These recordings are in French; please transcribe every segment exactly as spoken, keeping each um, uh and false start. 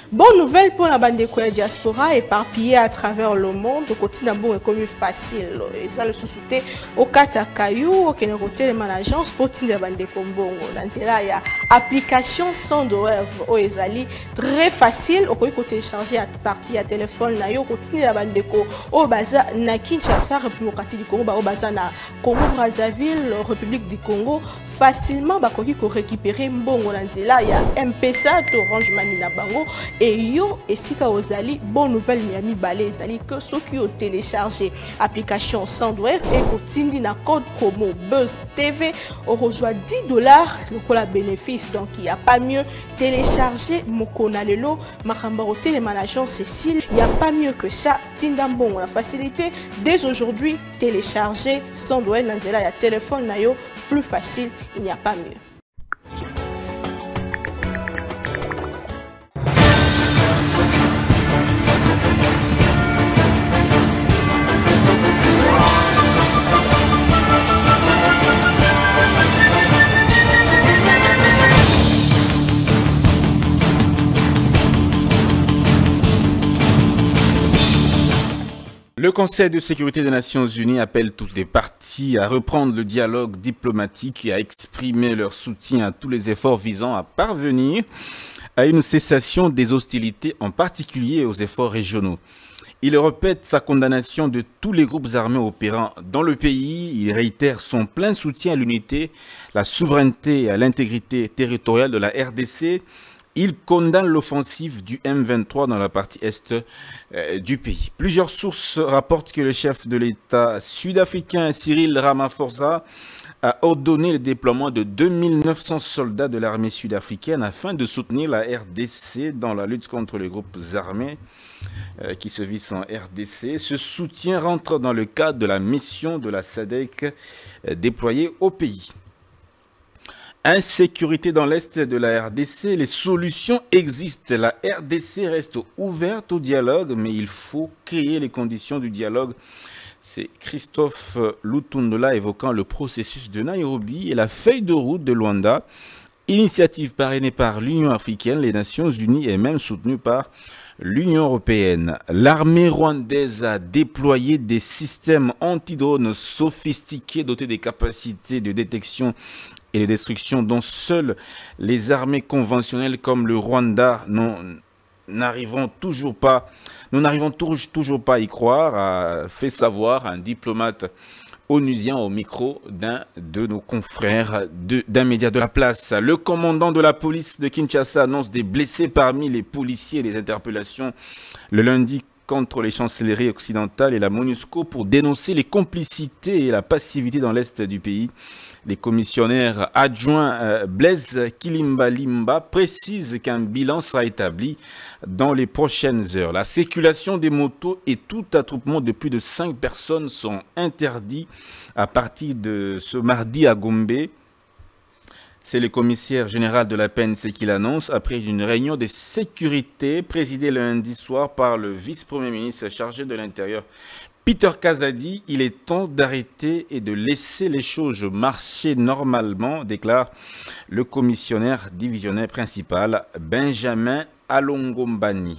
Bonne nouvelle pour la bande de diaspora éparpillée à travers le monde. Le quotidien est comme facile. Et ça, le sous-souté au Katakayou, au côté de l'agence pour la bande de Kombongo. Il y a application sans douleur au Ezali. Très facile. Au côté télécharger à partir à téléphone. Au côté de la bande de Ko. Au Baza, na Kinshasa, République du Congo. Au Baza, na Congo Brazzaville, République du Congo. Facilement bakoki ko récupérer mbongo na nzela ya M P S A to Orange Money na bango et yo esika ozali bonne nouvelle miami balé ezali que ceux qui ont téléchargé application Sandware et kotindi na code promo Buzz T V on reçoit dix dollars le la bénéfice donc il y a pas mieux télécharger mokona lelo makamba au télémanagement Cécile il y a pas mieux que ça tinda mbongo la facilité dès aujourd'hui télécharger Sandware na nzela ya téléphone na yo plus facile, il n'y a pas mieux. Le Conseil de sécurité des Nations Unies appelle toutes les parties à reprendre le dialogue diplomatique et à exprimer leur soutien à tous les efforts visant à parvenir à une cessation des hostilités, en particulier aux efforts régionaux. Il répète sa condamnation de tous les groupes armés opérant dans le pays. Il réitère son plein soutien à l'unité, la souveraineté et à l'intégrité territoriale de la R D C. Il condamne l'offensive du M vingt-trois dans la partie est euh, du pays. Plusieurs sources rapportent que le chef de l'État sud-africain Cyril Ramaphosa a ordonné le déploiement de deux mille neuf cents soldats de l'armée sud-africaine afin de soutenir la R D C dans la lutte contre les groupes armés euh, qui se vissent en R D C. Ce soutien rentre dans le cadre de la mission de la S A D C euh, déployée au pays. Insécurité dans l'Est de la R D C, les solutions existent. La R D C reste ouverte au dialogue, mais il faut créer les conditions du dialogue. C'est Christophe Lutundola évoquant le processus de Nairobi et la feuille de route de Luanda, initiative parrainée par l'Union africaine, les Nations unies et même soutenue par l'Union européenne. L'armée rwandaise a déployé des systèmes anti-drones sophistiqués dotés des capacités de détection et de destruction dont seules les armées conventionnelles comme le Rwanda n'arriveront toujours pas, nous n'arrivons toujours pas à y croire, a fait savoir un diplomate onusien au micro d'un de nos confrères d'un média de la place. Le commandant de la police de Kinshasa annonce des blessés parmi les policiers et les interpellations le lundi contre les chancelleries occidentales et la MONUSCO pour dénoncer les complicités et la passivité dans l'est du pays. Les commissionnaires adjoints euh, Blaise Kilimbalimba précisent qu'un bilan sera établi dans les prochaines heures. La circulation des motos et tout attroupement de plus de cinq personnes sont interdits à partir de ce mardi à Gombe. C'est le commissaire général de la P N C qui l'annonce après une réunion de sécurité présidée lundi soir par le vice-premier ministre chargé de l'Intérieur. Peter Kazadi, il est temps d'arrêter et de laisser les choses marcher normalement, déclare le commissionnaire divisionnaire principal Benjamin Alongombani.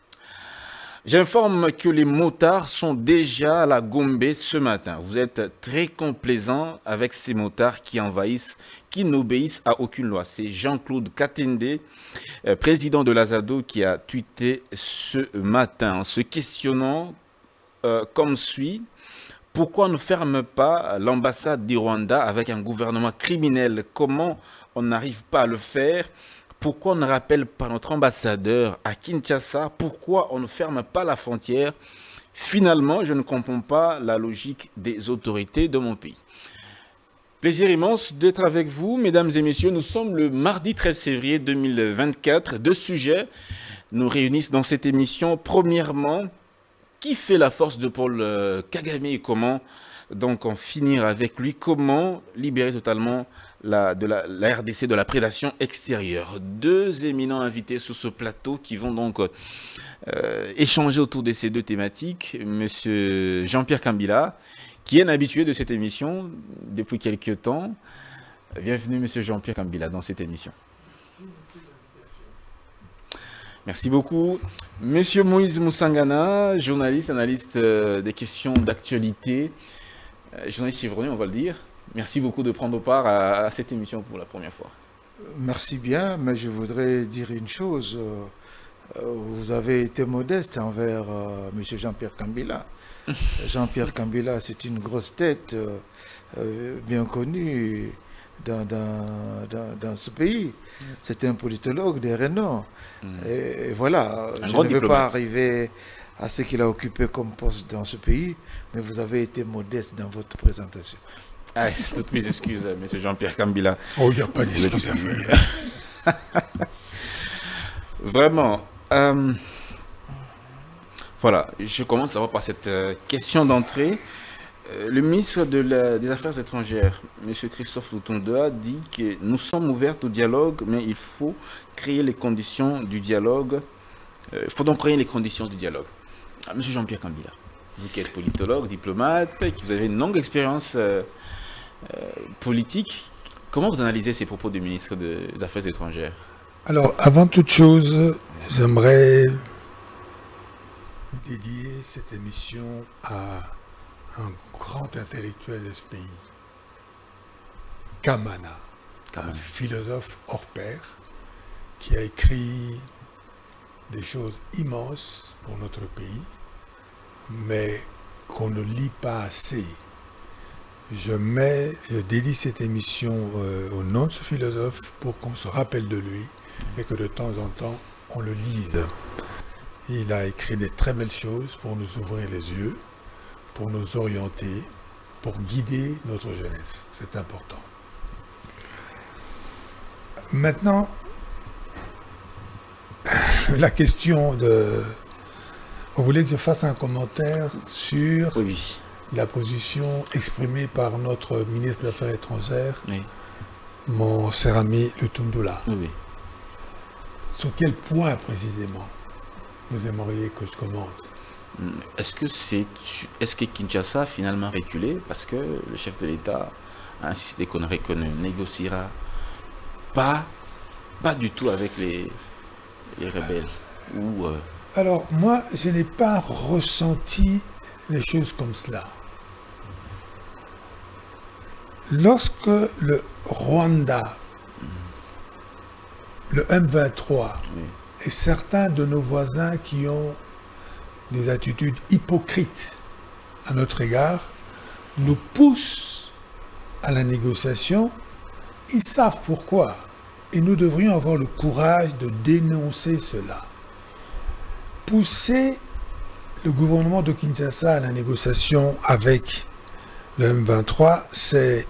J'informe que les motards sont déjà à la Gombe ce matin. Vous êtes très complaisants avec ces motards qui envahissent, qui n'obéissent à aucune loi. C'est Jean-Claude Katende, président de l'Azado, qui a tweeté ce matin en se questionnant Euh, comme suit. Pourquoi on ne ferme pas l'ambassade du Rwanda avec un gouvernement criminel? Comment on n'arrive pas à le faire? Pourquoi on ne rappelle pas notre ambassadeur à Kinshasa? Pourquoi on ne ferme pas la frontière? Finalement, je ne comprends pas la logique des autorités de mon pays. Plaisir immense d'être avec vous, mesdames et messieurs. Nous sommes le mardi treize février deux mille vingt-quatre. Deux sujets nous réunissent dans cette émission. Premièrement, qui fait la force de Paul Kagame et comment donc en finir avec lui? Comment libérer totalement la, de la, la R D C de la prédation extérieure? Deux éminents invités sur ce plateau qui vont donc euh, échanger autour de ces deux thématiques. Monsieur Jean-Pierre Kambila, qui est un habitué de cette émission depuis quelques temps. Bienvenue Monsieur Jean-Pierre Kambila dans cette émission. Merci, merci de l'invitation. Merci beaucoup. Monsieur Moïse Moussangana, journaliste, analyste euh, des questions d'actualité, euh, journaliste chevronné, on va le dire. Merci beaucoup de prendre part à, à cette émission pour la première fois. Merci bien, mais je voudrais dire une chose. Vous avez été modeste envers euh, M. Jean-Pierre Kambila. Jean-Pierre Kambila, c'est une grosse tête euh, euh, bien connue dans, dans, dans, dans ce pays. C'est un politologue de renom. Mm. Et, et voilà, un je ne vais pas arriver à ce qu'il a occupé comme poste dans ce pays, mais vous avez été modeste dans votre présentation. Ah, c'est toutes mes excuses, M. Jean-Pierre Kambila. Oh, il n'y a pas d'excuses à faire. Vraiment. Euh, voilà, je commence d'abord par cette euh, question d'entrée. Euh, le ministre de la, des Affaires étrangères, M. Christophe Lutonda, dit que nous sommes ouverts au dialogue, mais il faut créer les conditions du dialogue. Il euh, faut donc créer les conditions du dialogue. Ah, M. Jean-Pierre Kambila, vous qui êtes politologue, diplomate, qui vous avez une longue expérience euh, euh, politique, comment vous analysez ces propos du ministre des Affaires étrangères? Alors, avant toute chose, j'aimerais dédier cette émission à un grand intellectuel de ce pays, Kamana, Kamana, un philosophe hors pair, qui a écrit des choses immenses pour notre pays, mais qu'on ne lit pas assez. Je mets, je dédie cette émission euh, au nom de ce philosophe pour qu'on se rappelle de lui et que de temps en temps, on le lise. Il a écrit des très belles choses pour nous ouvrir les yeux, pour nous orienter, pour guider notre jeunesse. C'est important. Maintenant, la question de... Vous voulez que je fasse un commentaire sur oui. la position exprimée par notre ministre des Affaires étrangères, oui. mon cher ami Lutundula. Oui, oui. Sur quel point précisément vous aimeriez que je commente? Est-ce que c'est, est-ce que Kinshasa a finalement reculé parce que le chef de l'État a insisté qu'on ne négociera pas, pas du tout avec les, les rebelles ou euh... Alors moi, je n'ai pas ressenti les choses comme cela. Lorsque le Rwanda, le M vingt-trois, oui. et certains de nos voisins qui ont des attitudes hypocrites à notre égard, nous poussent à la négociation, ils savent pourquoi. Et nous devrions avoir le courage de dénoncer cela. Pousser le gouvernement de Kinshasa à la négociation avec le M vingt-trois, c'est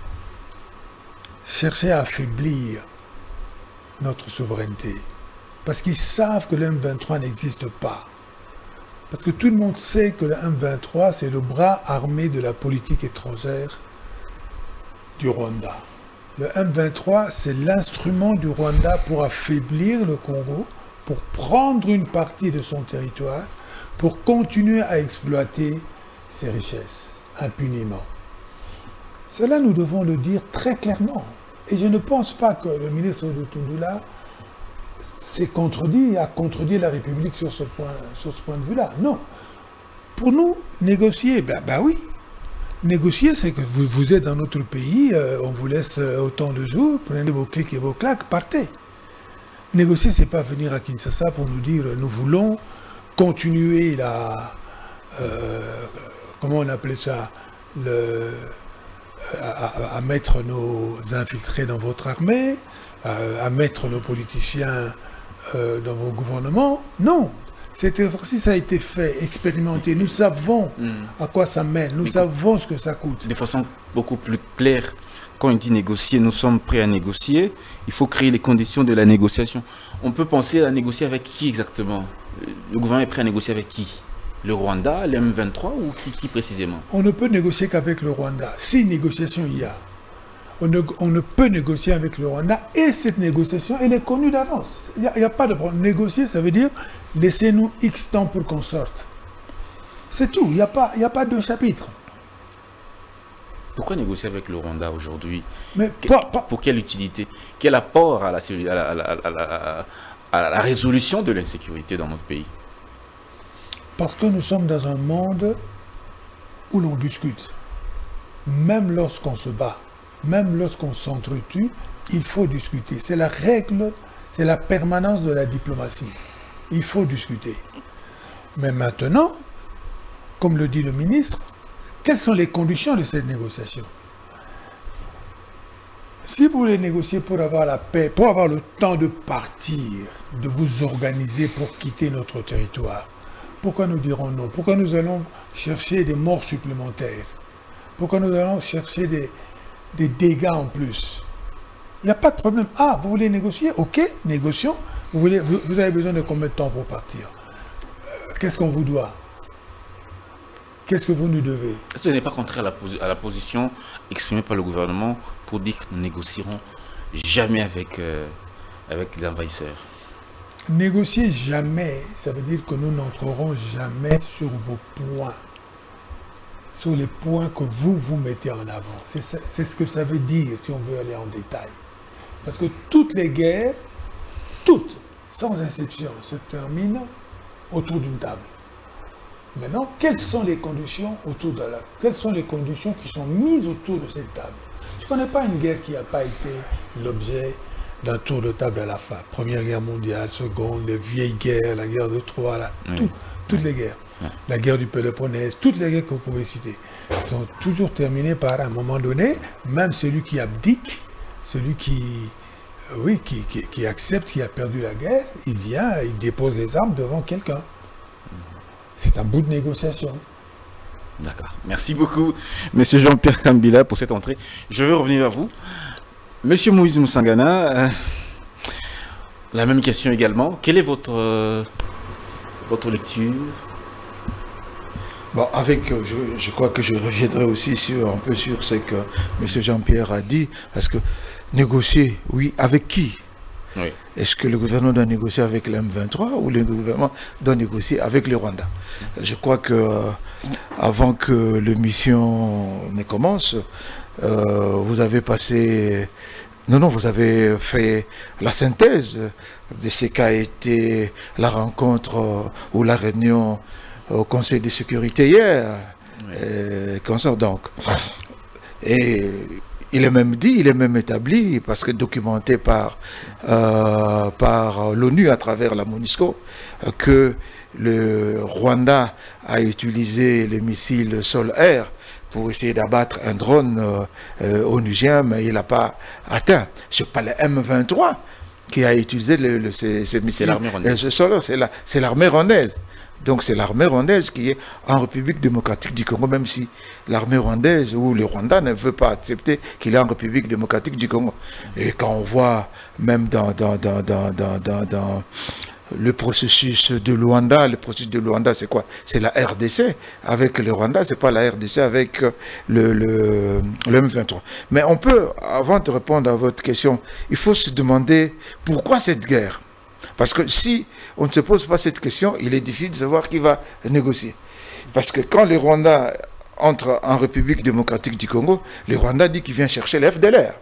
chercher à affaiblir notre souveraineté. Parce qu'ils savent que le M vingt-trois n'existe pas. Parce que tout le monde sait que le M vingt-trois, c'est le bras armé de la politique étrangère du Rwanda. Le M vingt-trois, c'est l'instrument du Rwanda pour affaiblir le Congo, pour prendre une partie de son territoire, pour continuer à exploiter ses richesses impunément. Cela, nous devons le dire très clairement. Et je ne pense pas que le ministre de Tundula s'est contredit, a contredit la République sur ce point, sur ce point de vue-là. Non. Pour nous, négocier, ben, ben oui. Négocier, c'est que vous, vous êtes dans notre pays, euh, on vous laisse autant de jours, prenez vos clics et vos claques, partez. Négocier, c'est pas venir à Kinshasa pour nous dire nous voulons continuer la... Euh, comment on appelait ça le, à, à mettre nos infiltrés dans votre armée, à, à mettre nos politiciens euh, dans vos gouvernements. Non. Cet exercice a été fait, expérimenté. Nous savons mmh. à quoi ça mène. Nous Mais savons ce que ça coûte. De façon beaucoup plus claire, quand on dit négocier, nous sommes prêts à négocier. Il faut créer les conditions de la négociation. On peut penser à négocier avec qui exactement? Le gouvernement est prêt à négocier avec qui? Le Rwanda, le M vingt-trois ou qui, qui précisément? On ne peut négocier qu'avec le Rwanda. Si négociation il y a, on ne, on ne peut négocier avec le Rwanda et cette négociation, elle est connue d'avance. Il n'y a, a pas de problème. Négocier, ça veut dire laissez-nous X temps pour qu'on sorte. C'est tout. Il n'y a pas, il n'y a pas de chapitre. Pourquoi négocier avec le Rwanda aujourd'hui? Mais Que- pas- pas- Pour quelle utilité? Quel apport à la, à la, à la- à la- à la résolution de l'insécurité dans notre pays? Parce que nous sommes dans un monde où l'on discute. Même lorsqu'on se bat, même lorsqu'on s'entretue, il faut discuter. C'est la règle, c'est la permanence de la diplomatie. Il faut discuter. Mais maintenant, comme le dit le ministre, quelles sont les conditions de cette négociation? Si vous voulez négocier pour avoir la paix, pour avoir le temps de partir, de vous organiser pour quitter notre territoire, pourquoi nous dirons non? Pourquoi nous allons chercher des morts supplémentaires? Pourquoi nous allons chercher des, des dégâts en plus? Il n'y a pas de problème. Ah, vous voulez négocier? Ok, négocions. Vous, voulez, vous, vous avez besoin de combien de temps pour partir? Euh, Qu'est-ce qu'on vous doit? Qu'est-ce que vous nous devez? Ce n'est pas contraire à la, posi- à la position exprimée par le gouvernement pour dire que nous négocierons jamais avec, euh, avec les envahisseurs. Négocier jamais, ça veut dire que nous n'entrerons jamais sur vos points, sur les points que vous, vous mettez en avant. C'est ça- c'est ce que ça veut dire si on veut aller en détail. Parce que toutes les guerres, toutes, sans exception, se terminent autour d'une table. Maintenant, quelles sont les conditions autour de la... Quelles sont les conditions qui sont mises autour de cette table? Je ne connais pas une guerre qui n'a pas été l'objet d'un tour de table à la fin. Première guerre mondiale, seconde, les vieilles guerres, la guerre de Troie, la- Oui. tout, toutes les guerres. Oui. La guerre du Péloponnèse, toutes les guerres que vous pouvez citer, sont toujours terminées par, à un moment donné, même celui qui abdique, celui qui, euh, oui, qui, qui, qui accepte qu'il a perdu la guerre, il vient, il dépose les armes devant quelqu'un. C'est un bout de négociation. D'accord. Merci beaucoup, Monsieur Jean-Pierre Kambila, pour cette entrée. Je vais revenir vers vous. Monsieur Moïse Moussangana, euh, la même question également. Quelle est votre, euh, votre lecture? Bon, avec, euh, je, je crois que je reviendrai aussi sur, un peu sur ce que M. Jean-Pierre a dit, parce que négocier, oui, avec qui? Oui. Est-ce que le gouvernement doit négocier avec l'M vingt-trois ou le gouvernement doit négocier avec le Rwanda? Je crois que euh, avant que l'émission ne commence, euh, vous avez passé... Non, non, vous avez fait la synthèse de ce qu'a été la rencontre euh, ou la réunion au Conseil de sécurité hier. Oui. Euh, consort donc. Et il est même dit, il est même établi, parce que documenté par, euh, par l'ONU à travers la MONUSCO, euh, que le Rwanda a utilisé les missiles sol-air pour essayer d'abattre un drone euh, euh, onusien, mais il n'a pas atteint. Ce n'est pas le M vingt-trois qui a utilisé le, le, ces, ces missiles. l'armée rwandaise. Euh, sol-air, c'est la, c'est l'armée rwandaise. Donc c'est l'armée rwandaise qui est en République démocratique du Congo, même si l'armée rwandaise ou le Rwanda ne veut pas accepter qu'il est en République démocratique du Congo. Et quand on voit même dans, dans, dans, dans, dans, dans, dans le processus de Luanda, le processus de Luanda c'est quoi? C'est la R D C avec le Rwanda, c'est pas la R D C avec le, le, le M vingt-trois. Mais on peut, avant de répondre à votre question, il faut se demander pourquoi cette guerre? Parce que si on ne se pose pas cette question, il est difficile de savoir qui va négocier. Parce que quand le Rwanda entre en République démocratique du Congo, le Rwanda dit qu'il vient chercher les F D L R.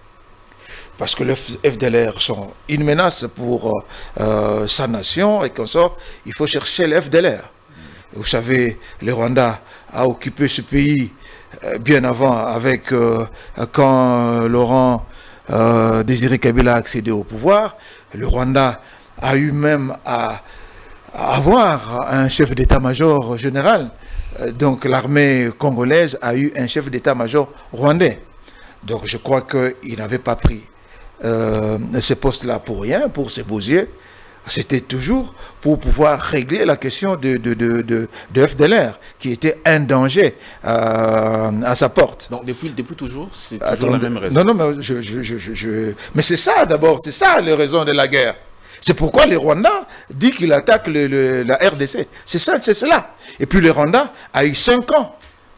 Parce que les F D L R sont une menace pour euh, sa nation et qu'on sort, il faut chercher les F D L R. Vous savez, le Rwanda a occupé ce pays euh, bien avant, avec euh, quand Laurent euh, Désiré Kabila a accédé au pouvoir. Le Rwanda a eu même à, à avoir un chef d'état-major général. Euh, donc l'armée congolaise a eu un chef d'état-major rwandais. Donc je crois qu'il n'avait pas pris euh, ces postes-là pour rien, pour ses beaux-yeux. C'était toujours pour pouvoir régler la question de, de, de, de, de F D L R, qui était un danger euh, à sa porte. Donc depuis, depuis toujours, c'est toujours Attends, la même raison. Non, non, mais, je, je, je, je, je... mais c'est ça d'abord, c'est ça les raisons de la guerre. C'est pourquoi le Rwanda dit qu'il attaque le, le, la R D C. C'est ça, c'est cela. Et puis le Rwanda a eu cinq ans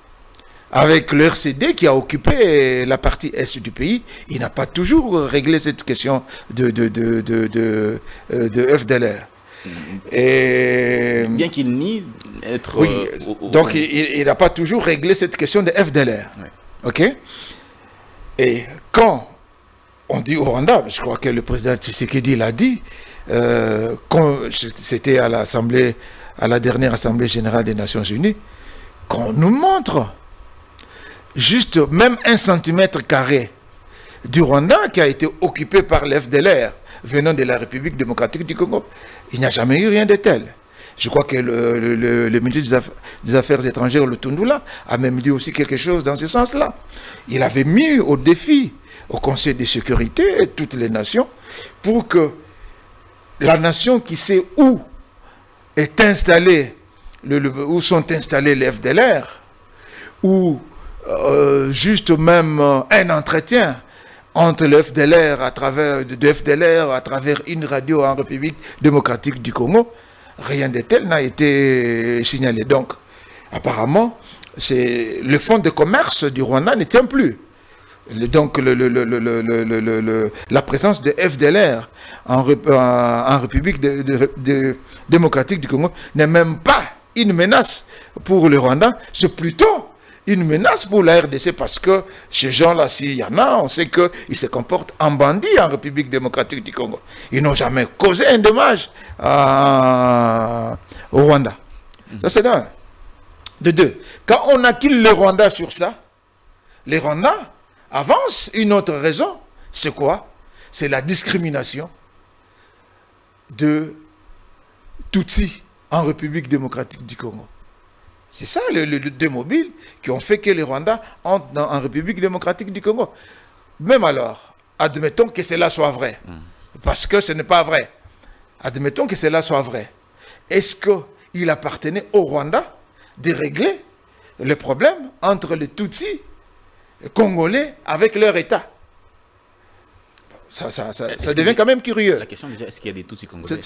avec le R C D qui a occupé la partie est du pays. Il n'a pas toujours réglé cette question de, de, de, de, de, de, de F D L R. Et... Bien qu'il nie être... Oui, euh, au- au- donc il, il n'a pas toujours réglé cette question de F D L R. Ouais. Ok? Et quand on dit au Rwanda, je crois que le président Tshisekedi l'a dit, euh, c'était à l'Assemblée, à la dernière Assemblée générale des Nations Unies, qu'on nous montre juste même un centimètre carré du Rwanda qui a été occupé par l'F D L R venant de la République démocratique du Congo. Il n'y a jamais eu rien de tel. Je crois que le, le, le, le ministre des Affaires, des Affaires étrangères, le Tundula, a même dit aussi quelque chose dans ce sens-là. Il avait mis au défi au Conseil de sécurité et toutes les nations pour que la nation qui sait où est installé, le, le, où sont installés les F D L R, ou euh, juste même euh, un entretien entre le F D L R à travers de F D L R à travers une radio en République démocratique du Congo, rien de tel n'a été signalé. Donc, apparemment, le fonds de commerce du Rwanda ne tient plus. Le, donc, le, le, le, le, le, le, le, la présence de F D L R en, en République de, de, de, démocratique du Congo n'est même pas une menace pour le Rwanda, c'est plutôt une menace pour la R D C parce que ces gens-là, s'il y en a, on sait qu'ils se comportent en bandits en République démocratique du Congo. Ils n'ont jamais causé un dommage à, au Rwanda. Mmh. Ça, c'est d'un. De deux, quand on acquille le Rwanda sur ça, les Rwandais avancent une autre raison. C'est quoi? C'est la discrimination de Tutsis en République démocratique du Congo. C'est ça les le, le, deux mobiles qui ont fait que les Rwandais entrent dans, en République démocratique du Congo. Même alors, admettons que cela soit vrai, mmh. parce que ce n'est pas vrai. Admettons que cela soit vrai. Est-ce qu'il appartenait au Rwanda de régler le problème entre les Tutsis congolais avec leur État? Ça, ça, ça, ça devient quand même curieux. La question déjà, est-ce qu'il y a des Tutsis congolais?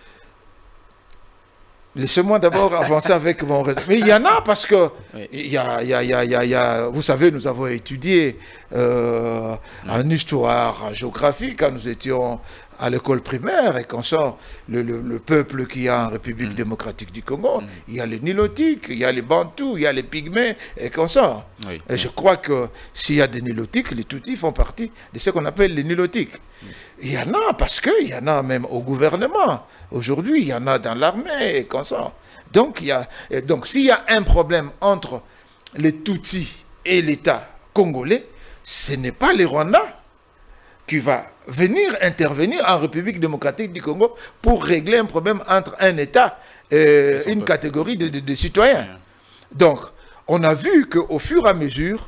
Laissez-moi d'abord avancer avec mon raisonnement. Mais il y en a parce que, oui. il y a, il y a, il y a, il y a, il y a, vous savez, nous avons étudié euh, en histoire, en géographie, quand nous étions à l'école primaire et qu'on sort le, le, le peuple qui y a en République mm. démocratique du Congo, mm. il y a les Nilotiques, il y a les Bantous, il y a les Pygmées et qu'on sort. Oui. Et je crois que s'il y a des Nilotiques, les Tutsis font partie de ce qu'on appelle les Nilotiques. Mm. Il y en a parce qu'il y en a même au gouvernement. Aujourd'hui, il y en a dans l'armée et qu'on sort. Donc, il y a, donc s'il y a un problème entre les Tutsis et l'État congolais, ce n'est pas les Rwandais qui va venir intervenir en République démocratique du Congo pour régler un problème entre un État et une peu... catégorie de, de, de citoyens. Donc, on a vu qu'au fur et à mesure,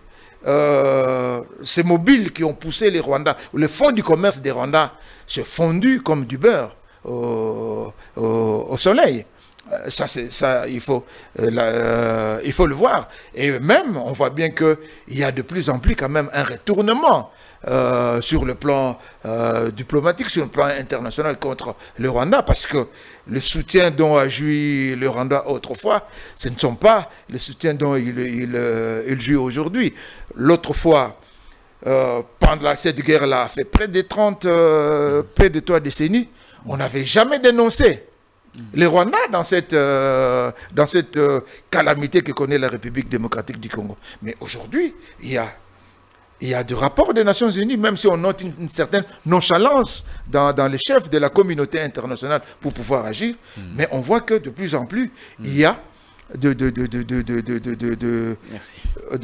euh, ces mobiles qui ont poussé les Rwandais, le fonds du commerce des Rwandais, se fondu comme du beurre au, au, au soleil. Ça, ça il, faut, euh, la, euh, il faut le voir. Et même, on voit bien qu'il y a de plus en plus quand même un retournement euh, sur le plan euh, diplomatique, sur le plan international contre le Rwanda, parce que le soutien dont a joui le Rwanda autrefois, ce ne sont pas le soutien dont il, il, il joue aujourd'hui. L'autre fois, euh, pendant cette guerre-là, fait près de trente, euh, près de trois décennies, on n'avait jamais dénoncé les Rwandais dans cette, euh, dans cette euh, calamité que connaît la République démocratique du Congo. Mais aujourd'hui, il y a, il y a des rapports des Nations Unies, même si on note une, une certaine nonchalance dans, dans les chefs de la communauté internationale pour pouvoir agir, mmh. mais on voit que de plus en plus, mmh. il y a de, de, de, de, de, de, de, de, de, Merci.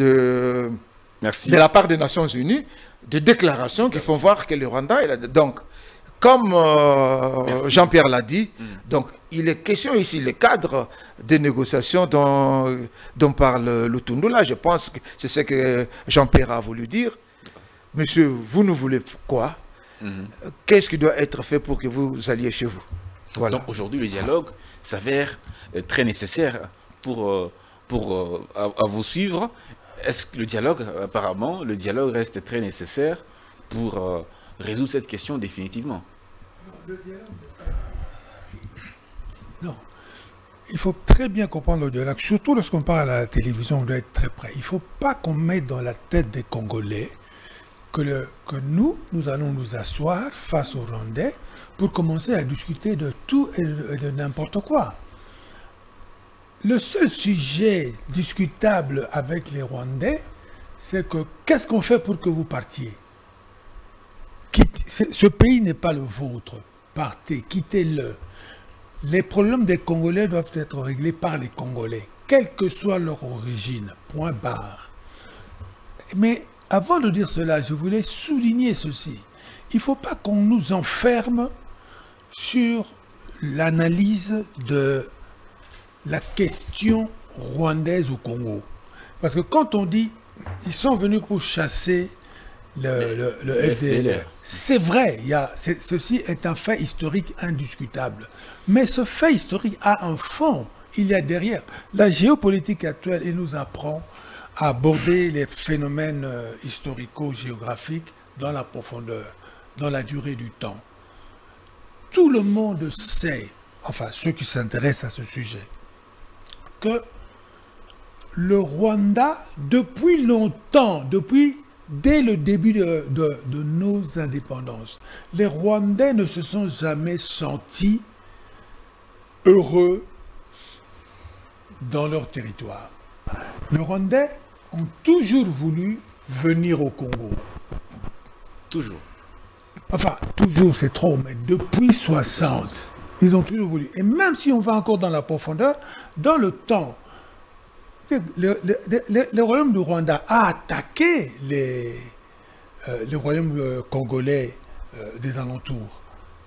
de, Merci. de la part des Nations Unies, de déclarations qui font voir que le Rwanda est là. Donc, comme euh, Jean-Pierre l'a dit, mmh. donc il est question ici, le cadre des négociations dont, dont parle Lutundula, je pense que c'est ce que Jean-Pierre a voulu dire. Monsieur, vous nous voulez quoi? mmh. Qu'est-ce qui doit être fait pour que vous alliez chez vous? Voilà. Donc aujourd'hui, le dialogue s'avère très nécessaire pour, pour à, à vous suivre. Est-ce que le dialogue, apparemment, le dialogue reste très nécessaire pour euh, résoudre cette question définitivement? Non, le dialogue n'est pas une nécessité. Non. Il faut très bien comprendre le dialogue, surtout lorsqu'on parle à la télévision, on doit être très près. Il ne faut pas qu'on mette dans la tête des Congolais que, le, que nous, nous allons nous asseoir face aux Rwandais pour commencer à discuter de tout et de, de n'importe quoi. Le seul sujet discutable avec les Rwandais, c'est que qu'est-ce qu'on fait pour que vous partiez? Quitte, ce pays n'est pas le vôtre. Partez, quittez-le. Les problèmes des Congolais doivent être réglés par les Congolais, quelle que soit leur origine. Point barre. Mais avant de dire cela, je voulais souligner ceci. Il ne faut pas qu'on nous enferme sur l'analyse de la question rwandaise au Congo. Parce que quand on dit ils sont venus pour chasser le, le, le F D L R, c'est vrai, il y a, c'est, ceci est un fait historique indiscutable. Mais ce fait historique a un fond, il y a derrière. La géopolitique actuelle, elle nous apprend à aborder les phénomènes euh, historico-géographiques dans la profondeur, dans la durée du temps. Tout le monde sait, enfin ceux qui s'intéressent à ce sujet, que le Rwanda, depuis longtemps, depuis dès le début de, de, de nos indépendances, les Rwandais ne se sont jamais sentis heureux dans leur territoire. Les Rwandais ont toujours voulu venir au Congo. Toujours. Enfin, toujours c'est trop, mais depuis soixante, ils ont toujours voulu. Et même si on va encore dans la profondeur, dans le temps, le, le, le, le royaume du Rwanda a attaqué les, euh, les royaumes euh, congolais euh, des alentours.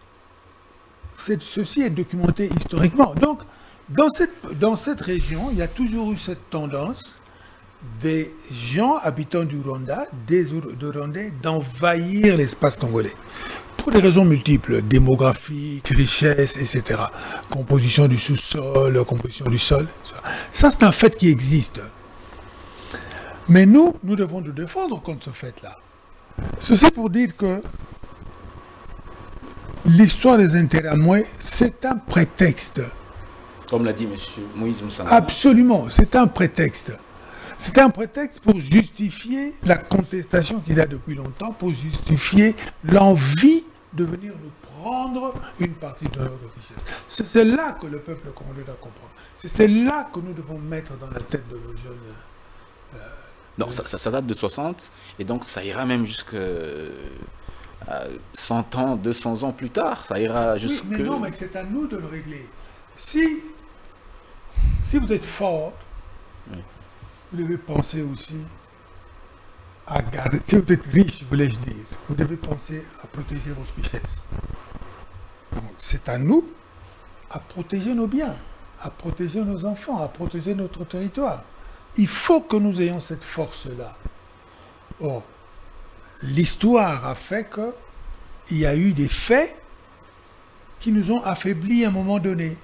C'est, ceci est documenté historiquement. Donc, dans cette, dans cette région, il y a toujours eu cette tendance des gens habitants du Rwanda, des Rwandais, d'envahir l'espace congolais. Pour des raisons multiples, démographiques, richesse, et cetera. Composition du sous-sol, composition du sol. Ça, c'est un fait qui existe. Mais nous, nous devons nous défendre contre ce fait-là. Ceci pour dire que l'histoire des intérêts à moi, c'est un prétexte. Comme l'a dit M. Moïse Moussanga. Absolument, c'est un prétexte. C'est un prétexte pour justifier la contestation qu'il y a depuis longtemps, pour justifier l'envie de venir nous prendre une partie de notre richesse. C'est, c'est là que le peuple congolais doit comprendre. C'est, c'est là que nous devons mettre dans la tête de nos jeunes. Euh, non, ça, ça, ça date de soixante, et donc ça ira même jusqu'à cent ans, deux cents ans plus tard. Ça ira jusque... Oui, mais non, mais c'est à nous de le régler. Si, si vous êtes fort, oui. Vous devez penser aussi à garder. Si vous êtes riche, voulais-je dire, vous devez penser à protéger votre richesse. Donc, c'est à nous à protéger nos biens, à protéger nos enfants, à protéger notre territoire. Il faut que nous ayons cette force-là. Or, l'histoire a fait qu'il y a eu des faits qui nous ont affaiblis à un moment donné.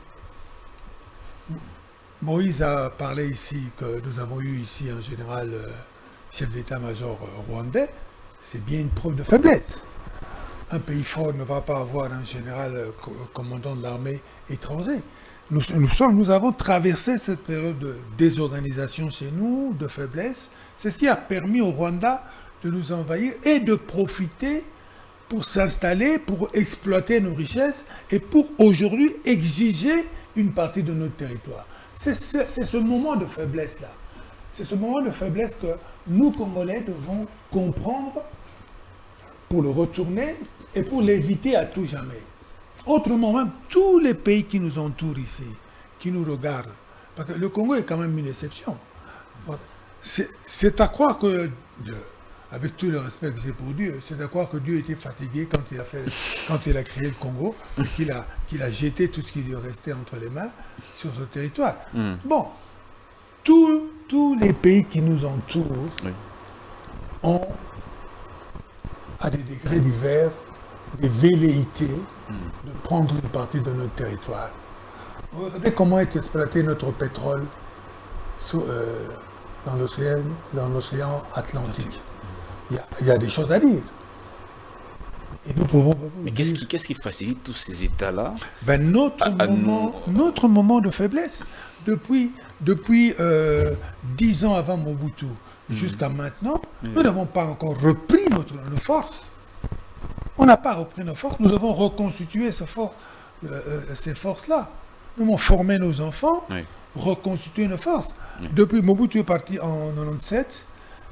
Moïse a parlé ici que nous avons eu ici un général euh, chef d'état-major euh, rwandais. C'est bien une preuve de faiblesse. Un pays fort ne va pas avoir un général euh, commandant de l'armée étranger. Nous, nous, sommes, nous avons traversé cette période de désorganisation chez nous, de faiblesse. C'est ce qui a permis au Rwanda de nous envahir et de profiter pour s'installer, pour exploiter nos richesses et pour aujourd'hui exiger une partie de notre territoire. C'est ce moment de faiblesse-là. C'est ce moment de faiblesse que nous, Congolais, devons comprendre pour le retourner et pour l'éviter à tout jamais. Autrement, même tous les pays qui nous entourent ici, qui nous regardent, parce que le Congo est quand même une exception. C'est à croire que, avec tout le respect que j'ai pour Dieu, c'est à croire que Dieu était fatigué quand il a, fait, quand il a créé le Congo, et qu'il a, qu'il a jeté tout ce qui lui restait entre les mains sur ce territoire. Mm. Bon, tous, tous les pays qui nous entourent oui. ont, à des degrés divers, des velléités mm. de prendre une partie de notre territoire. Regardez comment est exploité notre pétrole sous, euh, dans l'océan, dans l'océan Atlantique. Il y, a, il y a des choses à dire. Et nous pouvons... Mais qu'est-ce qui, qu'est-ce qui facilite tous ces États-là? Ben notre, à, moment, à nous... notre moment de faiblesse, depuis, depuis euh, dix ans avant Mobutu mmh. jusqu'à maintenant, mmh. nous n'avons pas encore repris notre, nos forces. On n'a pas repris nos forces, nous devons reconstituer ces, for euh, ces forces-là. Nous devons former nos enfants, oui. reconstituer nos forces. Oui. Depuis Mobutu est parti en quatre-vingt-dix-sept,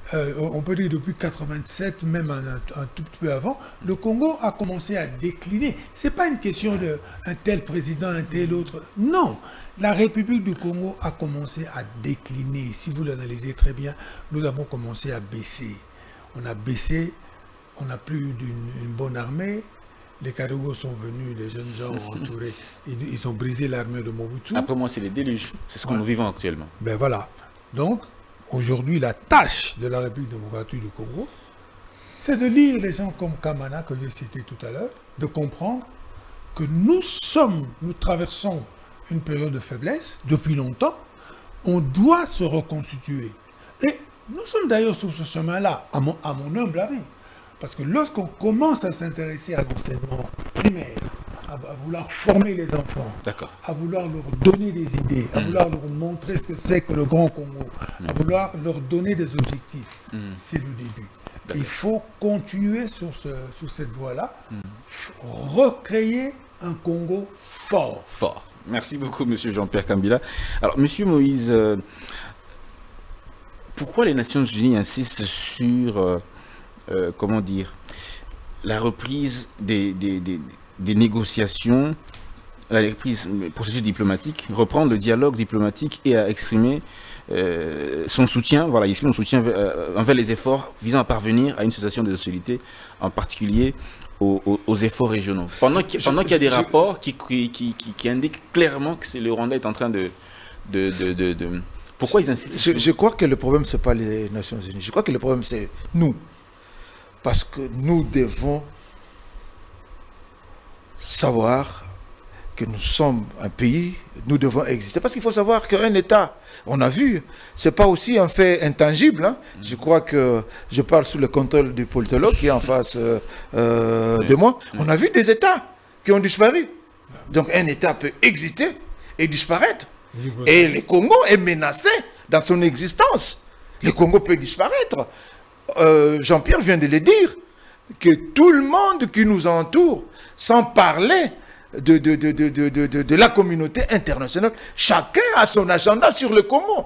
euh, on peut dire depuis quatre-vingt-sept, même un, un, un tout petit peu avant, le Congo a commencé à décliner. Ce n'est pas une question d'un tel président, un tel autre. Non, la République du Congo a commencé à décliner. Si vous l'analysez très bien, nous avons commencé à baisser. On a baissé, on n'a plus d'une bonne armée. Les Kadogos sont venus, les jeunes gens ont entouré, ils, ils ont brisé l'armée de Mobutu. Après moi, c'est les déluges. C'est ce que voilà. nous vivons actuellement. Ben voilà. Donc, aujourd'hui, la tâche de la République démocratique du Congo, c'est de lire les gens comme Kamana, que j'ai cité tout à l'heure, de comprendre que nous sommes, nous traversons une période de faiblesse depuis longtemps, on doit se reconstituer. Et nous sommes d'ailleurs sur ce chemin-là, à mon, à mon humble avis. Parce que lorsqu'on commence à s'intéresser à l'enseignement primaire, à, à vouloir former les enfants, à vouloir leur donner des idées, à mmh. vouloir leur montrer ce que c'est que le Grand Congo, mmh. à vouloir leur donner des objectifs, mmh. c'est le début. Il faut continuer sur, ce, sur cette voie-là, mmh. recréer un Congo fort. Fort. Merci beaucoup, monsieur Jean-Pierre Kambila. Alors, monsieur Moïse, euh, pourquoi les Nations Unies insistent sur... Euh, Euh, comment dire, la reprise des, des, des, des négociations, la reprise du processus diplomatique, reprendre le dialogue diplomatique et à exprimer euh, son soutien, voilà, exprimer son soutien euh, envers les efforts visant à parvenir à une cessation de hostilité, en particulier aux, aux, aux efforts régionaux. Pendant qu'il qu'il y a des je, rapports qui, qui, qui, qui, qui indiquent clairement que le Rwanda est en train de... de, de, de, de... Pourquoi ils insistent je, je crois que le problème, ce n'est pas les Nations Unies. Je crois que le problème, c'est nous. Parce que nous devons savoir que nous sommes un pays, nous devons exister. Parce qu'il faut savoir qu'un État, on a vu, ce n'est pas aussi un fait intangible. Hein. Je crois que je parle sous le contrôle du politologue qui est en face euh, euh, de moi. On a vu des États qui ont disparu. Donc un État peut exister et disparaître. Et le Congo est menacé dans son existence. Le Congo peut disparaître. Euh, Jean-Pierre vient de le dire, que tout le monde qui nous entoure, sans parler de, de, de, de, de, de, de la communauté internationale, chacun a son agenda sur le Congo.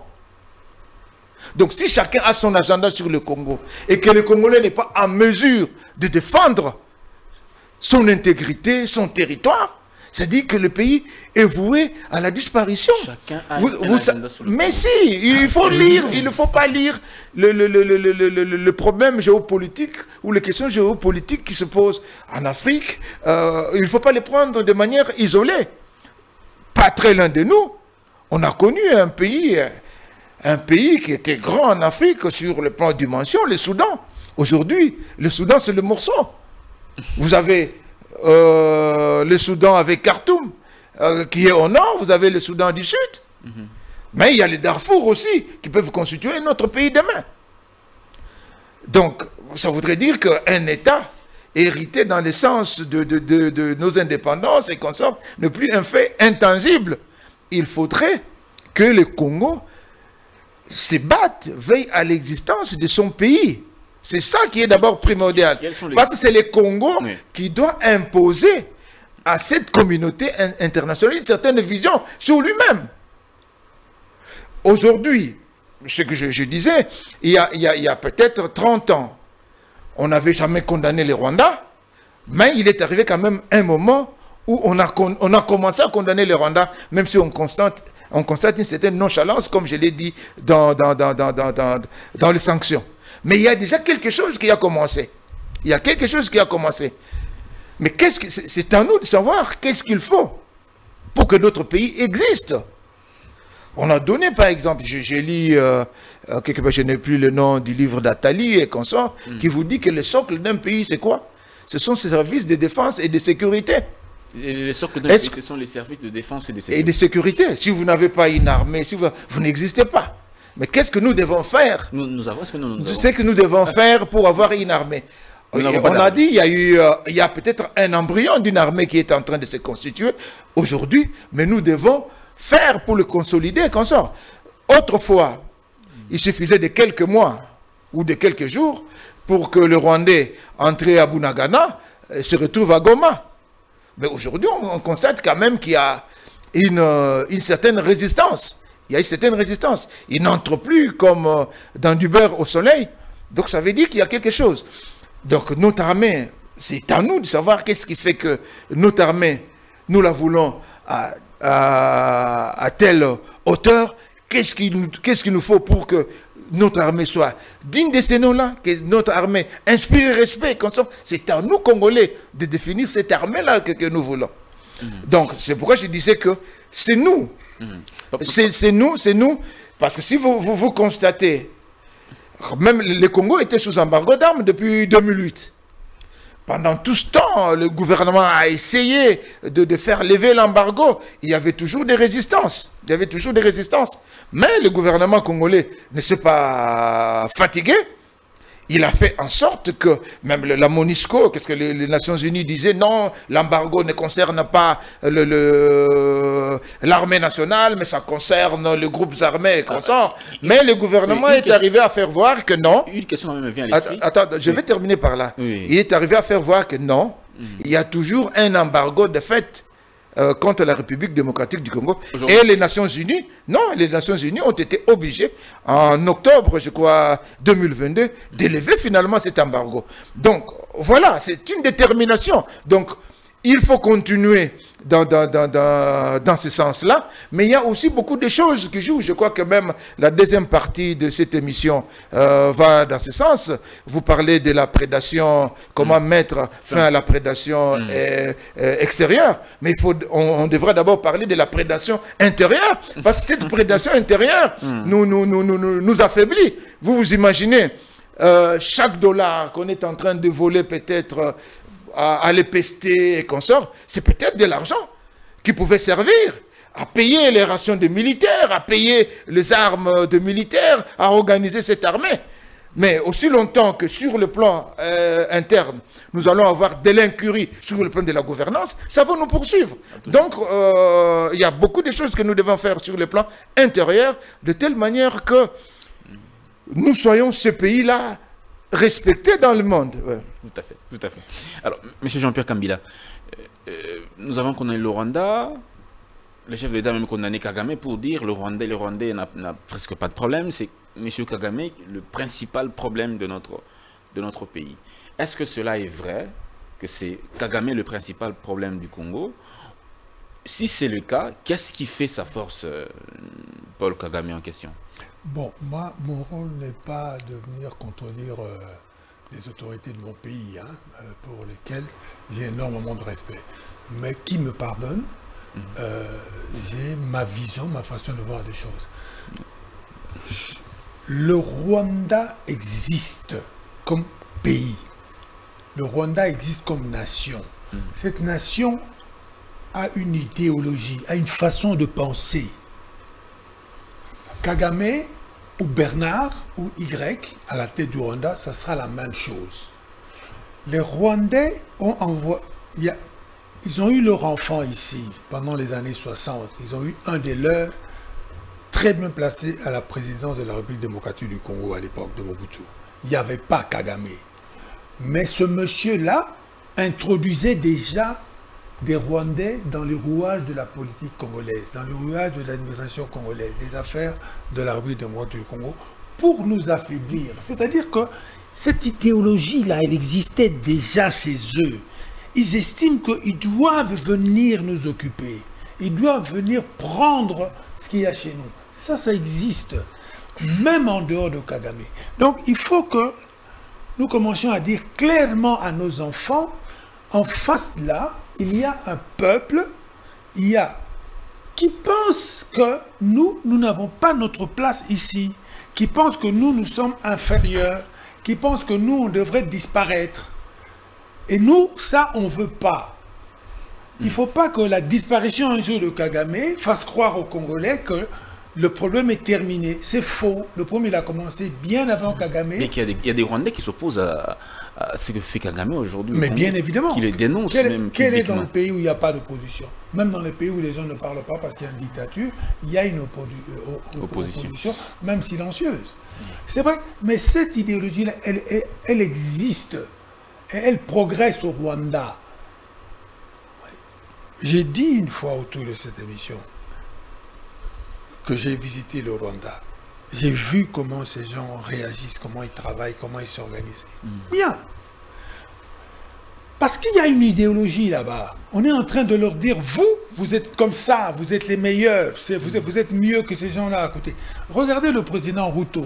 Donc si chacun a son agenda sur le Congo, et que le Congolais n'est pas en mesure de défendre son intégrité, son territoire, c'est-à-dire que le pays est voué à la disparition. Chacun a vous, vous, sur le mais si, il faut lire, il ne faut pas lire le, le, le, le, le, le, le problème géopolitique ou les questions géopolitiques qui se posent en Afrique. Euh, il ne faut pas les prendre de manière isolée. Pas très loin de nous, on a connu un pays, un pays qui était grand en Afrique sur le plan de dimension, le Soudan. Aujourd'hui, le Soudan, c'est le morceau. Vous avez... Euh, le Soudan avec Khartoum, euh, qui est au nord, vous avez le Soudan du Sud. Mm-hmm. Mais il y a les Darfour aussi, qui peuvent constituer notre pays demain. Donc, ça voudrait dire qu'un État hérité dans le sens de, de, de, de nos indépendances et consorts n'est plus un fait intangible. Il faudrait que le Congo se batte, veille à l'existence de son pays. C'est ça qui est d'abord primordial. Les... Parce que c'est le Congo oui. qui doit imposer à cette communauté internationale une certaine vision sur lui-même. Aujourd'hui, ce que je, je disais, il y a, il y a, il y a peut-être trente ans, on n'avait jamais condamné le Rwanda, mais il est arrivé quand même un moment où on a, on a commencé à condamner le Rwanda, même si on constate, on constate une certaine nonchalance, comme je l'ai dit, dans, dans, dans, dans, dans, dans, dans les sanctions. Mais il y a déjà quelque chose qui a commencé. Il y a quelque chose qui a commencé. Mais qu'est-ce que c'est à nous de savoir qu'est-ce qu'il faut pour que notre pays existe. On a donné, par exemple, je, je lis, euh, quelque part, je n'ai plus le nom du livre d'Attali et consort, mm. qui vous dit que le socle d'un pays, c'est quoi? Ce sont ses services de défense et de sécurité. Et le socle d'un pays, ce sont les services de défense et de sécurité. Et de sécurité. Si vous n'avez pas une armée, si vous, vous n'existez pas. Mais qu'est-ce que nous devons faire? Nous, nous avons ce que nous, nous avons. C'est que nous devons faire pour avoir une armée. On a dit, il y a eu, euh, il y a peut-être un embryon d'une armée qui est en train de se constituer aujourd'hui, mais nous devons faire pour le consolider, consort. Autrefois, il suffisait de quelques mois ou de quelques jours pour que le Rwandais entré à Bunagana se retrouve à Goma. Mais aujourd'hui, on, on constate quand même qu'il y a une, euh, une certaine résistance. Il y a une certaine résistance. Ils n'entrent plus comme euh, dans du beurre au soleil Donc ça veut dire qu'il y a quelque chose. Donc notre armée, c'est à nous de savoir qu'est-ce qui fait que notre armée, nous la voulons à, à, à telle hauteur. Qu'est-ce qu'il nous, qu'est-ce qu'il nous faut pour que notre armée soit digne de ces noms-là, que notre armée inspire respect. C'est à nous, Congolais, de définir cette armée-là que, que nous voulons. Mmh. Donc c'est pourquoi je disais que c'est nous. Mmh. C'est nous, c'est nous. Parce que si vous, vous, vous constatez, même le Congo était sous embargo d'armes depuis deux mille huit. Pendant tout ce temps, le gouvernement a essayé de, de faire lever l'embargo. Il y avait toujours des résistances. Il y avait toujours des résistances. Mais le gouvernement congolais ne s'est pas fatigué. Il a fait en sorte que, même la MONUSCO, qu'est-ce que les, les Nations Unies disaient, non, l'embargo ne concerne pas l'armée le, nationale, mais ça concerne les groupes armés, ah, mais le gouvernement est question, arrivé à faire voir que non. Une question me vient à l'esprit. Attends, je oui. vais terminer par là. Oui. Il est arrivé à faire voir que non, mm. il y a toujours un embargo de fait Euh, contre la République démocratique du Congo. Et les Nations Unies, non, les Nations Unies ont été obligées, en octobre, je crois, deux mille vingt-deux, d'élever finalement cet embargo. Donc, voilà, c'est une détermination. Donc, il faut continuer dans, dans, dans, dans, dans ce sens-là, mais il y a aussi beaucoup de choses qui jouent. Je crois que même la deuxième partie de cette émission euh, va dans ce sens. Vous parlez de la prédation, comment mmh. mettre fin à la prédation mmh. euh, euh, extérieure, mais il faut, on, on devrait d'abord parler de la prédation intérieure, parce que cette prédation intérieure mmh. nous, nous, nous, nous, nous affaiblit. Vous vous imaginez, euh, chaque dollar qu'on est en train de voler peut-être à, à les pester et consorts, c'est peut-être de l'argent qui pouvait servir à payer les rations des militaires, à payer les armes des militaires, à organiser cette armée. Mais aussi longtemps que sur le plan euh, interne, nous allons avoir de l'incurie sur le plan de la gouvernance, ça va nous poursuivre. Donc, euh, il y a beaucoup de choses que nous devons faire sur le plan intérieur, de telle manière que nous soyons ce pays-là respecté dans le monde. Ouais. Tout à fait, tout à fait. Alors, M. Jean-Pierre Kambila, euh, nous avons condamné le Rwanda, le chef d'État a même condamné Kagame pour dire le Rwandais, le Rwandais n'a presque pas de problème, c'est M. Kagame le principal problème de notre, de notre pays. Est-ce que cela est vrai, que c'est Kagame le principal problème du Congo? Si c'est le cas, qu'est-ce qui fait sa force, euh, Paul Kagame en question? Bon, moi, mon rôle n'est pas de venir contredire euh, les autorités de mon pays, hein, euh, pour lesquelles j'ai énormément de respect. Mais qui me pardonne, mmh. euh, j'ai ma vision, ma façon de voir les choses. Le Rwanda existe comme pays. Le Rwanda existe comme nation. Mmh. Cette nation a une idéologie, a une façon de penser. Kagame ou Bernard ou Y à la tête du Rwanda, ça sera la même chose. Les Rwandais ont envoyé, ils ont eu leur enfant ici pendant les années soixante. Ils ont eu un des leurs très bien placé à la présidence de la République démocratique du Congo à l'époque de Mobutu. Il n'y avait pas Kagame. Mais ce monsieur-là introduisait déjà des Rwandais dans le rouage de la politique congolaise, dans le rouage de l'administration congolaise, des affaires de la République démocratique du Congo, pour nous affaiblir. C'est-à-dire que cette idéologie-là, elle existait déjà chez eux. Ils estiment qu'ils doivent venir nous occuper. Ils doivent venir prendre ce qu'il y a chez nous. Ça, ça existe, même en dehors de Kagame. Donc, il faut que nous commencions à dire clairement à nos enfants, en face de là, il y a un peuple, il y a qui pense que nous, nous n'avons pas notre place ici, qui pense que nous, nous sommes inférieurs, qui pense que nous, on devrait disparaître. Et nous, ça, on ne veut pas. Il ne faut pas que la disparition un jour de Kagame fasse croire aux Congolais que le problème est terminé. C'est faux. Le problème, il a commencé bien avant Kagame. Mais il y a des, il y a des Rwandais qui s'opposent à, à ce que fait Kagame aujourd'hui. Mais bien évidemment. Qui les dénoncent quel, même quel est dans le pays où il n'y a pas d'opposition? Même dans les pays où les gens ne parlent pas parce qu'il y a une dictature, il y a une oppo euh, opposition. opposition, même silencieuse. C'est vrai, mais cette idéologie-là, elle, elle, elle existe. Et elle progresse au Rwanda. J'ai dit une fois autour de cette émission que j'ai visité le Rwanda. j'ai vu comment ces gens réagissent, comment ils travaillent, comment ils s'organisent. Mm. Bien. Parce qu'il y a une idéologie là-bas. On est en train de leur dire, vous, vous êtes comme ça, vous êtes les meilleurs, vous êtes, vous êtes mieux que ces gens-là à côté. Regardez le président Ruto.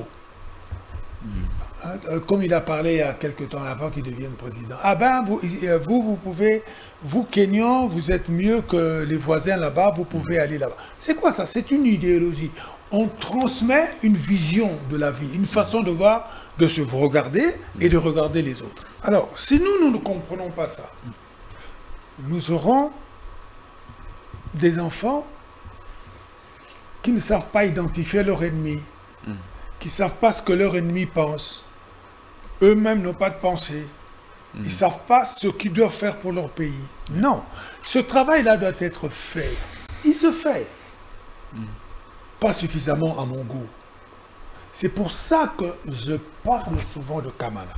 Mm. Comme il a parlé il y a quelque temps avant qu'il devienne président. Ah ben, vous, vous, vous pouvez, vous, Kenyans, vous êtes mieux que les voisins là-bas, vous pouvez aller là-bas. C'est quoi ça? C'est une idéologie. On transmet une vision de la vie, une façon de voir, de se regarder et de regarder les autres. Alors, si nous, nous ne comprenons pas ça, nous aurons des enfants qui ne savent pas identifier leur ennemi, mm. qui ne savent pas ce que leur ennemi pense. Eux-mêmes n'ont pas de pensée. Mm. Ils ne savent pas ce qu'ils doivent faire pour leur pays. Non. Ce travail-là doit être fait. Il se fait. Mm. Pas suffisamment à mon goût. C'est pour ça que je parle souvent de Kamala.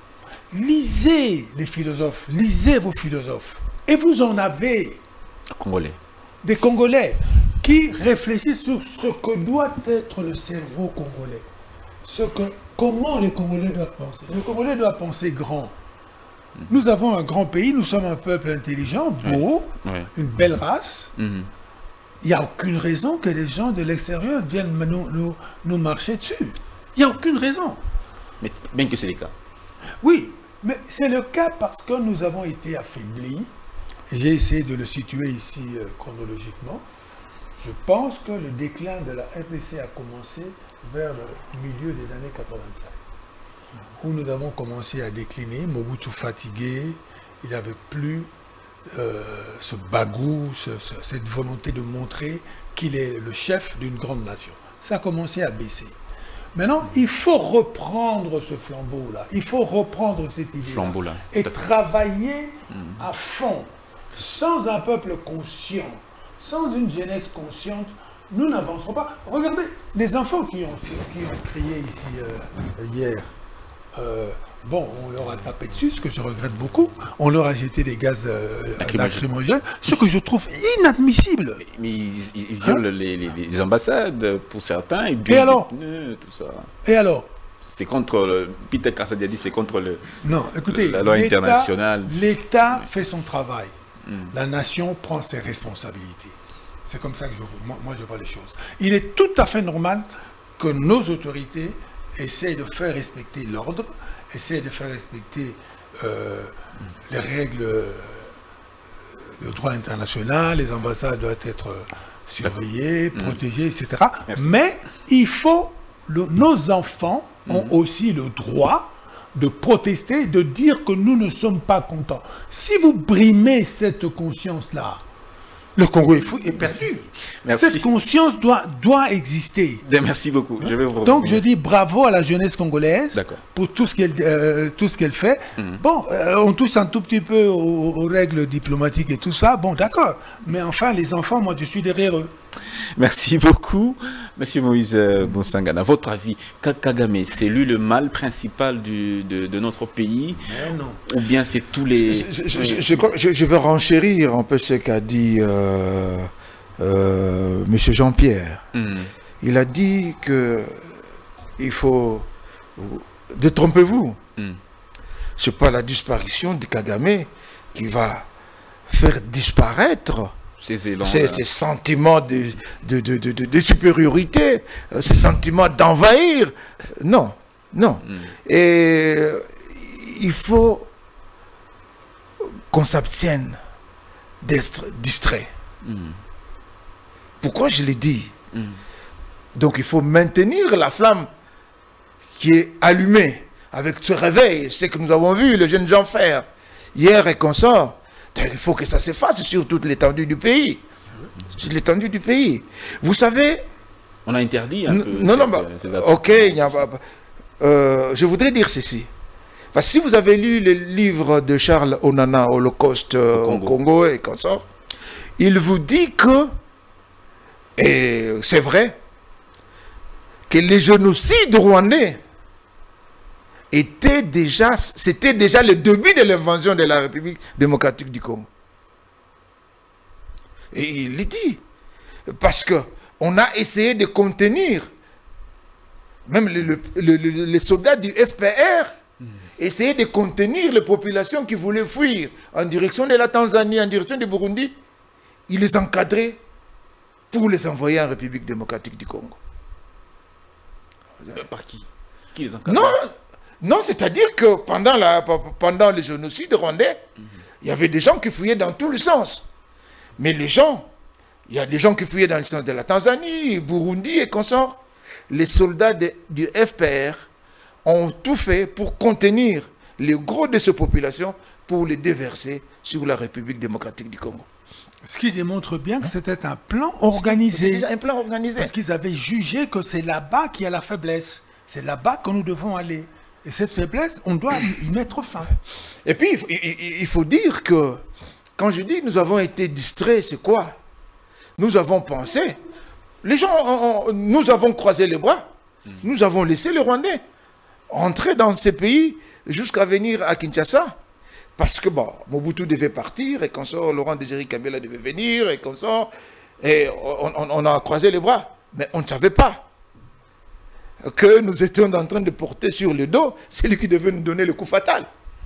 Lisez les philosophes, lisez vos philosophes. Et vous en avez. Congolais. Des Congolais qui réfléchissent sur ce que doit être le cerveau congolais. Ce que, comment les Congolais doivent penser. Les Congolais doivent penser grand. Nous avons un grand pays, nous sommes un peuple intelligent, beau, oui. Oui. Une belle race. Mm-hmm. Il n'y a aucune raison que les gens de l'extérieur viennent nous, nous, nous marcher dessus. Il n'y a aucune raison. Mais bien que c'est le cas. Oui, mais c'est le cas parce que nous avons été affaiblis. J'ai essayé de le situer ici euh, chronologiquement. Je pense que le déclin de la R D C a commencé vers le milieu des années quatre-vingt-cinq, où nous avons commencé à décliner. Mobutu fatigué, il n'avait plus euh, ce bagou, ce, ce, cette volonté de montrer qu'il est le chef d'une grande nation. Ça a commencé à baisser. Maintenant, il faut reprendre ce flambeau-là, il faut reprendre cette idée-là et travailler mmh. à fond. Sans un peuple conscient, sans une jeunesse consciente, nous n'avancerons pas. Regardez, les enfants qui ont, qui ont crié ici euh, hier, euh, bon, on leur a tapé dessus, ce que je regrette beaucoup, on leur a jeté des gaz de, lacrymogènes, ce que je trouve inadmissible. Mais ils, ils violent hein? les, les, les ambassades pour certains, ils et alors pneus, tout ça. Et alors c'est contre, le, Peter Kassadi a dit, c'est contre le, non, écoutez, la loi internationale. L'État fait son travail. La nation prend ses responsabilités. C'est comme ça que je, moi, moi je vois les choses. Il est tout à fait normal que nos autorités essayent de faire respecter l'ordre, essayent de faire respecter euh, les règles de droit international, les ambassades doivent être surveillées, protégées, et cetera. Merci. Mais il faut, le, nos enfants ont mmh. aussi le droit de protester, de dire que nous ne sommes pas contents. Si vous brimez cette conscience-là, le Congo est, fou, est perdu. Merci. Cette conscience doit, doit exister. Merci beaucoup. Je vais vous Donc je dis bravo à la jeunesse congolaise pour tout ce qu'elle euh, tout ce qu'elle fait. Mm-hmm. Bon, euh, on touche un tout petit peu aux, aux règles diplomatiques et tout ça. Bon, d'accord. Mais enfin, les enfants, moi, je suis derrière eux. Merci beaucoup, Monsieur Moïse Bonsangana. À votre avis, Kagame, c'est lui le mal principal du, de, de notre pays? Mais non. Ou bien c'est tous les... Je, je, je, je, je, je veux renchérir un peu ce qu'a dit euh, euh, Monsieur Jean-Pierre. Mm. Il a dit que il faut... Détrompez-vous. Mm. Ce n'est pas la disparition de Kagame qui va faire disparaître Ces, élans, ces, ces sentiments de, de, de, de, de supériorité, ces sentiments d'envahir. Non, non. Mm. Et il faut qu'on s'abstienne d'être distrait. Mm. Pourquoi je l'ai dit? Mm. Donc il faut maintenir la flamme qui est allumée avec ce réveil, ce que nous avons vu, le jeune Jean faire hier et consort. Il faut que ça s'efface sur toute l'étendue du pays. Sur l'étendue du pays. Vous savez... On a interdit un peu... Non, non, bah, ok. Y a, euh, je voudrais dire ceci. Parce que si vous avez lu le livre de Charles Onana, Holocauste euh, au Congo. au Congo et consort, il vous dit que, et c'est vrai, que les génocides rwandais était déjà, c'était déjà le début de l'invasion de la République démocratique du Congo. Et il le dit. Parce qu'on a essayé de contenir même le- le- le- le- les soldats du F P R essayaient de contenir les populations qui voulaient fuir en direction de la Tanzanie, en direction du Burundi. Ils les encadraient pour les envoyer en République démocratique du Congo. Euh, Par qui? Qui les encadre? Non, non, c'est-à-dire que pendant, la, pendant le génocide rwandais, il y avait des gens qui fuyaient dans tous les sens. Mais les gens, il y a des gens qui fuyaient dans le sens de la Tanzanie, Burundi et consorts. Les soldats de- du F P R ont tout fait pour contenir le gros de ces populations pour les déverser sur la République démocratique du Congo. Ce qui démontre bien que c'était un plan organisé. C'est déjà un plan organisé. Parce qu'ils avaient jugé que c'est là-bas qu'il y a la faiblesse. C'est là-bas que nous devons aller. Et cette faiblesse, on doit y mettre fin. Et puis, il faut, il- il faut dire que, quand je dis nous avons été distraits, c'est quoi? Nous avons pensé, les gens, ont- ont- nous avons croisé les bras, nous avons laissé les Rwandais entrer dans ces pays jusqu'à venir à Kinshasa. Parce que, bon, Mobutu devait partir, et qu'on sort, Laurent Désiré Kabila devait venir, et qu'on sort, et on, on- on a croisé les bras. Mais on ne savait pas que nous étions en train de porter sur le dos celui qui devait nous donner le coup fatal.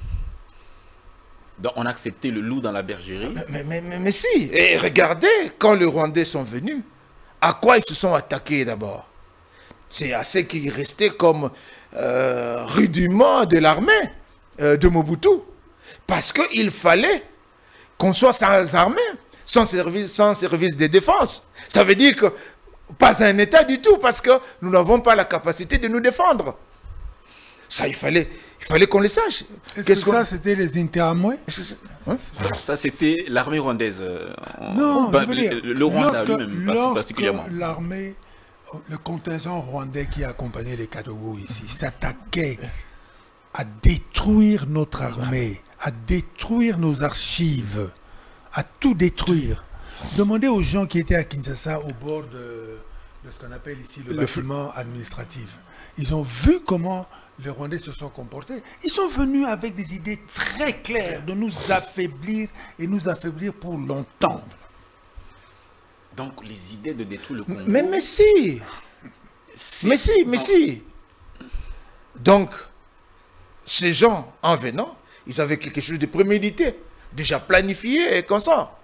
Donc, on a accepté le loup dans la bergerie. Mais, mais, mais, mais si, et regardez, quand les Rwandais sont venus, à quoi ils se sont attaqués d'abord? C'est à ce qui restait comme euh, rudiment de l'armée euh, de Mobutu. Parce qu'il fallait qu'on soit sans armée, sans service, sans service de défense. Ça veut dire que pas un État du tout, parce que nous n'avons pas la capacité de nous défendre. Ça, il fallait, il fallait qu'on le sache. Est-ce Qu'est-ce que qu'on- ça, c'était les Interamwe? Est-ce que c'est- hein? Ça, ça, c'était l'armée rwandaise. euh, en- Non, ben, je veux le, dire, le Rwanda lorsque- lui-même, pas- lorsque particulièrement. l'armée, le contingent rwandais qui a accompagné les Kadogo ici, s'attaquait à détruire notre armée, à détruire nos archives, à tout détruire. Demandez aux gens qui étaient à Kinshasa au bord de, de ce qu'on appelle ici le, Le bâtiment administratif. Ils ont vu comment les Rwandais se sont comportés. Ils sont venus avec des idées très claires de nous affaiblir et nous affaiblir pour longtemps. Donc, les idées de détruire le Congo. Mais, mais si, c'est- mais si, mais Non. si. Donc, ces gens, en venant, ils avaient quelque chose de prémédité, déjà planifié et comme ça.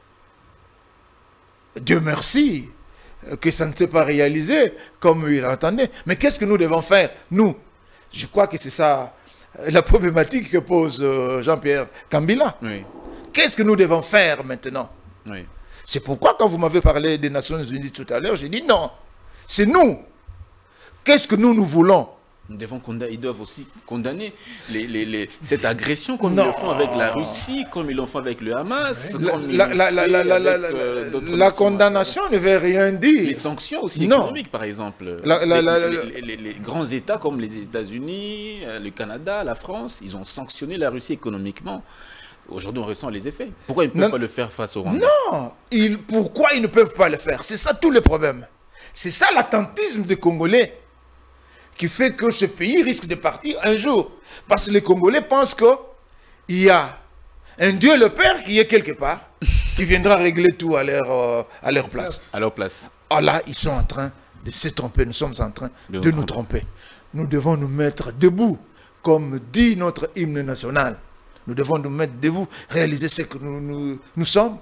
Dieu merci euh, que ça ne s'est pas réalisé comme il entendait. Mais qu'est-ce que nous devons faire, nous? Je crois que c'est ça euh, la problématique que pose euh, Jean-Pierre Kabila. Oui, Qu'est-ce que nous devons faire maintenant? oui. C'est pourquoi quand vous m'avez parlé des Nations Unies tout à l'heure, j'ai dit non, c'est nous. Qu'est-ce que nous, nous voulons? Nous devons condamner, ils doivent aussi condamner les, les, les, cette agression comme Non. ils le font avec la Russie, comme ils l'ont fait avec le Hamas. La, comme ils la- l'ont la- la- fait la- la- avec, la- euh, d'autres la nations. condamnation ne veut rien Les dire. sanctions aussi Non. économiques, par exemple. La- la- les, la- la- les- les- les grands États comme les États-Unis, euh, le Canada, la France, ils ont sanctionné la Russie économiquement. Aujourd'hui, on ressent les effets. Pourquoi ils ne peuvent Non. pas le faire face au Rwanda? Non, ils- pourquoi ils ne peuvent pas le faire? C'est ça tout le problème. C'est ça l'attentisme des Congolais qui fait que ce pays risque de partir un jour. Parce que les Congolais pensent qu'il y a un Dieu le Père qui est quelque part, qui viendra régler tout à leur, euh, à leur place. À leur place. Ah là, ils sont en train de se tromper. Nous sommes en train De de nous nous tromper. Nous devons nous mettre debout, comme dit notre hymne national. Nous devons nous mettre debout, réaliser ce que nous, nous, nous sommes.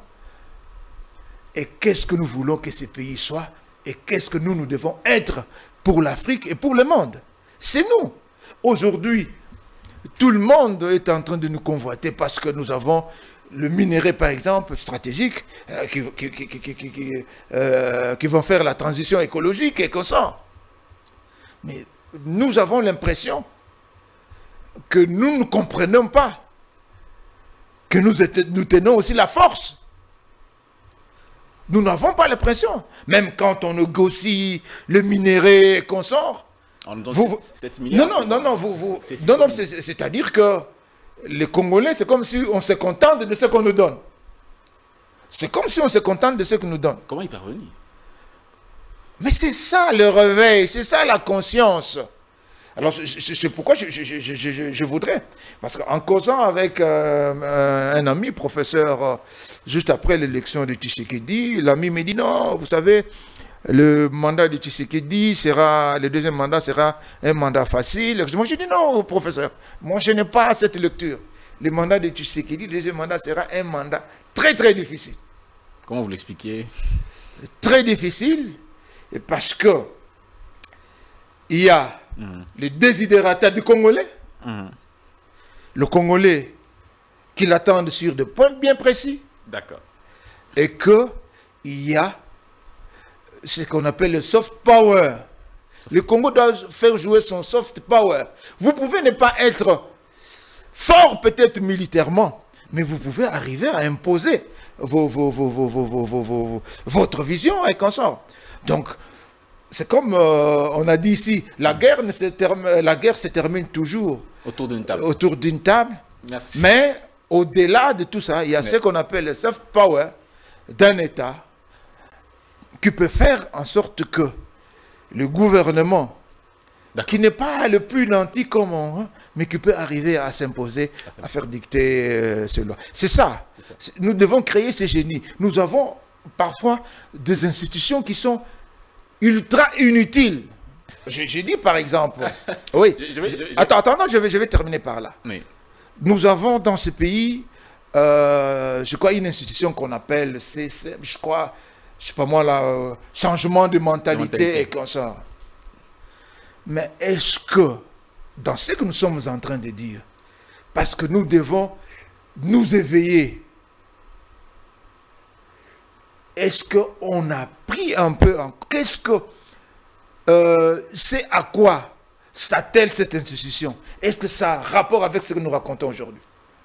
Et qu'est-ce que nous voulons que ces pays soient. Et qu'est-ce que nous, nous devons être pour l'Afrique et pour le monde. C'est nous. Aujourd'hui, tout le monde est en train de nous convoiter parce que nous avons le minerai, par exemple, stratégique, euh, qui, qui, qui, qui, qui, qui, euh, qui vont faire la transition écologique et comme ça. Mais nous avons l'impression que nous ne comprenons pas que nous, étions, nous tenons aussi la force. Nous n'avons pas l'impression. Même quand on négocie le minerai et qu'on sort. On nous donne Vous- sept milliards. Non, non, non, non, vous, vous, C'est- c'est non, non, comme- c'est- c'est-à-dire que les Congolais, c'est comme si on se contente de ce qu'on nous donne. C'est comme si on se contente de ce qu'on nous donne. Comment y parvenir? Mais c'est ça le réveil, c'est ça la conscience. Alors c'est- c'est c'est pourquoi je, je- je- je- je- je voudrais, parce qu'en causant avec euh, un ami, professeur, euh, juste après l'élection de Tshisekedi, l'ami me dit non, vous savez, le mandat de Tshisekedi sera, le deuxième mandat sera un mandat facile. Moi, j'ai dit non, professeur. Moi, je n'ai pas cette lecture. Le mandat de Tshisekedi, le deuxième mandat sera un mandat très, très difficile. Comment vous l'expliquez? Très difficile, parce que il y a mmh. le désidératat du Congolais. Mmh. Le Congolais qui l'attendent sur des points bien précis. D'accord. Et que il y a ce qu'on appelle le soft power. Le Congo doit faire jouer son soft power. Vous pouvez ne pas être fort peut-être militairement, mais vous pouvez arriver à imposer vos, vos, vos, vos, vos, vos, vos, vos, votre vision et consort. Donc, c'est comme euh, on a dit ici, la guerre, ne se termine, la guerre se termine toujours autour d'une table. Autour d'une table. Merci. Mais au-delà de tout ça, il y a Mais... ce qu'on appelle le soft power d'un État qui peut faire en sorte que le gouvernement, qui n'est pas le plus nanti comme on, hein, mais qui peut arriver à s'imposer, à, à faire dicter euh, ces lois. C'est ça. ça. Nous devons créer ces génies. Nous avons parfois des institutions qui sont ultra inutiles. J'ai dit par exemple, oui, je, je vais, je, je... attends, attends, non, je vais, je vais terminer par là. Oui. Nous avons dans ce pays, euh, je crois, une institution qu'on appelle, c'est, je crois, je sais pas moi, là, euh, changement de mentalité, mentalité et comme ça. Mais est-ce que, dans ce que nous sommes en train de dire, parce que nous devons nous éveiller, est-ce qu'on a pris un peu, en... qu'est-ce que, euh, c'est à quoi s'attelle cette institution? Est-ce que ça a rapport avec ce que nous racontons aujourd'hui?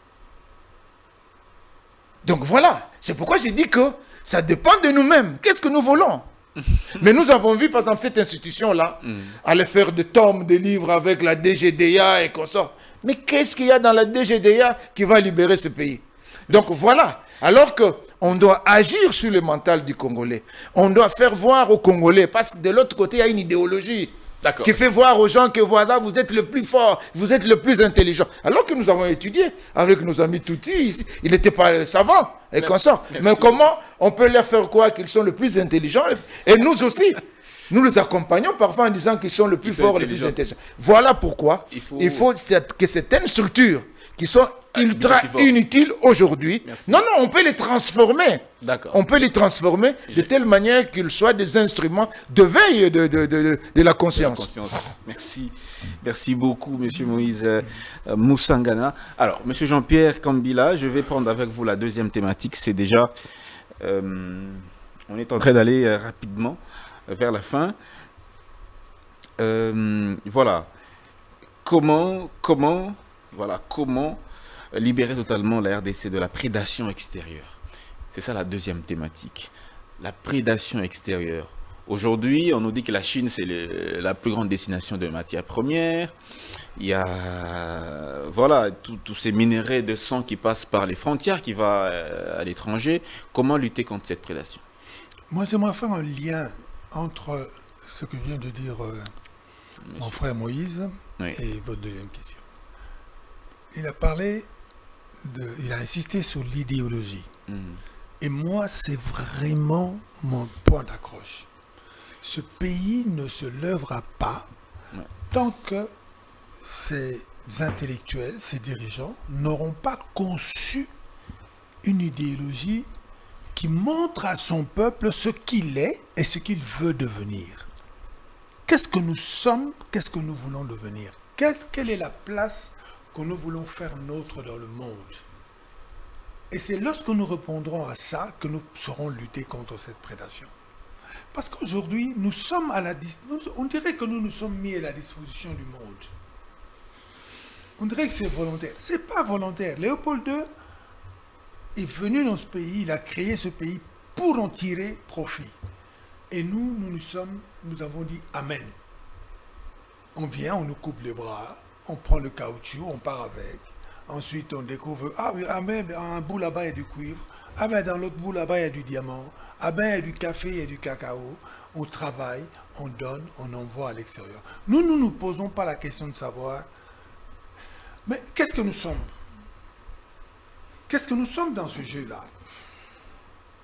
Donc voilà, c'est pourquoi j'ai dit que ça dépend de nous-mêmes. Qu'est-ce que nous voulons? Mais nous avons vu, par exemple, cette institution-là, mm. aller faire des tomes, des livres avec la D G D A et consorts. Mais qu'est-ce qu'il y a dans la D G D A qui va libérer ce pays? Donc Merci. Voilà, alors qu'on doit agir sur le mental du Congolais. On doit faire voir aux Congolais, parce que de l'autre côté, il y a une idéologie qui fait voir aux gens que voilà, vous êtes le plus fort, vous êtes le plus intelligent. Alors que nous avons étudié avec nos amis Tutsi, ici, ils n'étaient pas savants et consorts. Mais comment on peut leur faire croire qu'ils sont le plus intelligents? Et nous aussi, nous les accompagnons parfois en disant qu'ils sont le plus forts, les plus intelligents. Voilà pourquoi il faut, il faut que certaines structures qui sont ultra inutiles aujourd'hui, non, non, on peut les transformer. On peut les transformer de telle manière qu'ils soient des instruments de veille de, de, de, de la conscience. De la conscience. Merci. Merci beaucoup, M. Moïse euh, Moussangana. Alors, M. Jean-Pierre Kambila, je vais prendre avec vous la deuxième thématique. C'est déjà... Euh, on est en train d'aller euh, rapidement vers la fin. Euh, voilà. Comment... comment Voilà, comment libérer totalement la R D C de la prédation extérieure? C'est ça la deuxième thématique. La prédation extérieure. Aujourd'hui, on nous dit que la Chine, c'est la plus grande destination de matières premières. Il y a voilà, tous ces minéraux de sang qui passent par les frontières, qui vont à l'étranger. Comment lutter contre cette prédation? Moi, j'aimerais faire un lien entre ce que vient de dire euh, mon frère Moïse oui. et votre deuxième question. Il a parlé, de, il a insisté sur l'idéologie. Mmh. Et moi, c'est vraiment mon point d'accroche. Ce pays ne se lèvera pas ouais. tant que ces intellectuels, ces dirigeants, n'auront pas conçu une idéologie qui montre à son peuple ce qu'il est et ce qu'il veut devenir. Qu'est-ce que nous sommes? Qu'est-ce que nous voulons devenir? Qu'est-ce, quelle est la place que nous voulons faire nôtre dans le monde? Et c'est lorsque nous répondrons à ça que nous saurons lutter contre cette prédation. Parce qu'aujourd'hui, nous sommes à la disposition, on dirait que nous nous sommes mis à la disposition du monde. On dirait que c'est volontaire. Ce n'est pas volontaire. Léopold deux est venu dans ce pays, il a créé ce pays pour en tirer profit. Et nous, nous nous sommes, nous avons dit Amen. On vient, on nous coupe les bras, on prend le caoutchouc, on part avec. Ensuite, on découvre, ah, ah ben, un bout là-bas, il y a du cuivre. Ah ben, dans l'autre bout là-bas, il y a du diamant. Ah ben, il y a du café, il y a du cacao. On travaille, on donne, on envoie à l'extérieur. Nous, nous ne nous posons pas la question de savoir, mais qu'est-ce que nous sommes? Qu'est-ce que nous sommes dans ce jeu-là?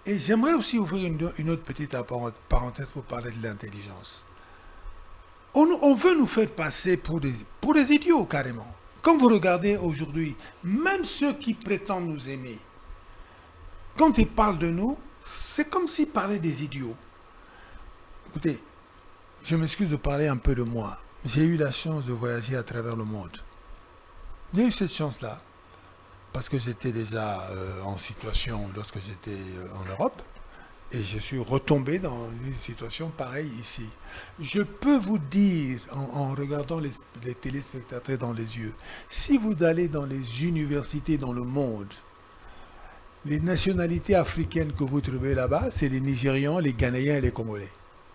Et j'aimerais aussi ouvrir une, une autre petite parenthèse pour parler de l'intelligence. On, on veut nous faire passer pour des, pour des idiots, carrément. Quand vous regardez aujourd'hui, même ceux qui prétendent nous aimer, quand ils parlent de nous, c'est comme s'ils parlaient des idiots. Écoutez, je m'excuse de parler un peu de moi. J'ai eu la chance de voyager à travers le monde. J'ai eu cette chance-là. Parce que j'étais déjà euh, en situation lorsque j'étais euh, en Europe et je suis retombé dans une situation pareille ici. Je peux vous dire, en, en regardant les, les téléspectateurs dans les yeux, si vous allez dans les universités dans le monde, les nationalités africaines que vous trouvez là-bas, c'est les Nigérians, les Ghanéens et les Congolais.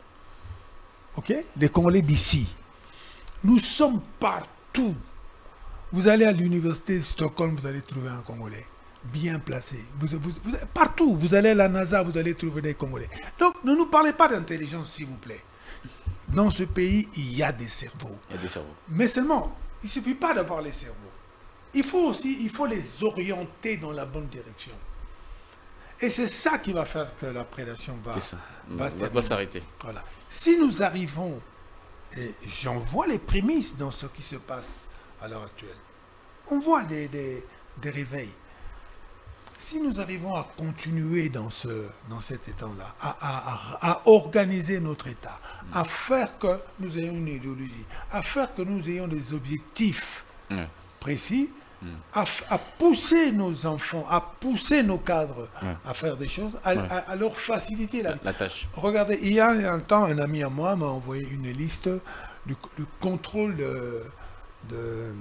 Ok? Les Congolais d'ici. Nous sommes partout. Vous allez à l'université de Stockholm, vous allez trouver un Congolais bien placé. Vous, vous, vous, partout, vous allez à la NASA, vous allez trouver des Congolais. Donc, ne nous parlez pas d'intelligence, s'il vous plaît. Dans ce pays, il y a des cerveaux. Il y a des cerveaux. Mais seulement, il ne suffit pas d'avoir les cerveaux. Il faut aussi, il faut les orienter dans la bonne direction. Et c'est ça qui va faire que la prédation va, va, va, va s'arrêter. Voilà. Si nous arrivons, et j'en vois les prémices dans ce qui se passe à l'heure actuelle. On voit des, des, des réveils. Si nous arrivons à continuer dans, ce, dans cet état-là, à, à, à, à organiser notre État, mmh. à faire que nous ayons une idéologie, à faire que nous ayons des objectifs mmh. précis, mmh. à, à pousser nos enfants, à pousser nos cadres mmh. à faire des choses, à, ouais. à, à leur faciliter la, la, la tâche. Regardez, il y a un temps, un ami à moi m'a envoyé une liste du, du contrôle de... de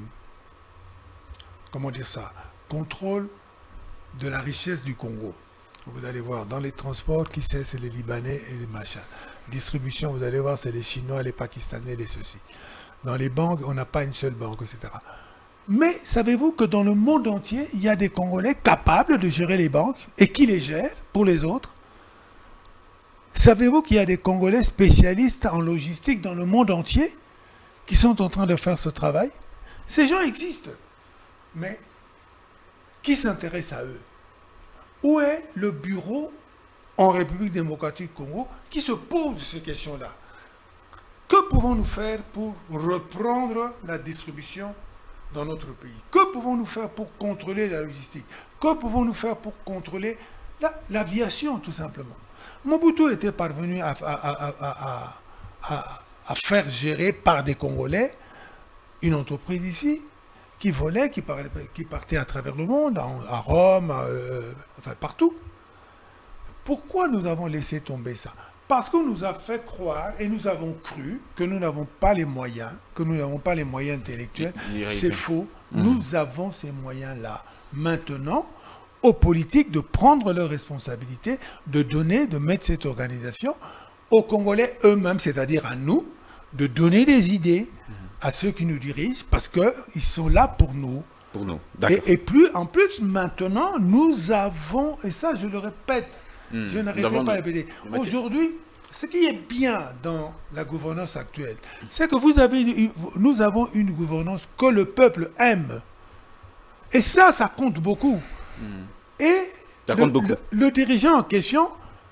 comment dire ça, contrôle de la richesse du Congo. Vous allez voir, dans les transports, qui c'est, c'est les Libanais et les machins. Distribution, vous allez voir, c'est les Chinois, les Pakistanais, les ceci. Dans les banques, on n'a pas une seule banque, et cetera. Mais savez-vous que dans le monde entier, il y a des Congolais capables de gérer les banques et qui les gèrent pour les autres? Savez-vous qu'il y a des Congolais spécialistes en logistique dans le monde entier qui sont en train de faire ce travail? Ces gens existent. Mais qui s'intéresse à eux? Où est le bureau en République démocratique du Congo qui se pose ces questions-là? Que pouvons-nous faire pour reprendre la distribution dans notre pays? Que pouvons-nous faire pour contrôler la logistique? Que pouvons-nous faire pour contrôler l'aviation, tout simplement? Mobutu était parvenu à, à, à, à, à, à faire gérer par des Congolais une entreprise ici, qui volait, qui, parlait, qui partait à travers le monde, à, à Rome, à, euh, enfin partout. Pourquoi nous avons laissé tomber ça? Parce qu'on nous a fait croire et nous avons cru que nous n'avons pas les moyens, que nous n'avons pas les moyens intellectuels. C'est faux. Mmh. Nous avons ces moyens-là. Maintenant, aux politiques de prendre leurs responsabilités, de donner, de mettre cette organisation, aux Congolais eux-mêmes, c'est-à-dire à nous, de donner des idées, mmh. à ceux qui nous dirigent, parce qu'ils sont là pour nous. Pour nous, et, et plus, en plus, maintenant, nous avons, et ça je le répète, mmh. je n'arrête pas à répéter, aujourd'hui, ce qui est bien dans la gouvernance actuelle, c'est que vous avez, nous avons une gouvernance que le peuple aime. Et ça, ça compte beaucoup. Mmh. Et ça le, compte beaucoup. Le, le dirigeant en question,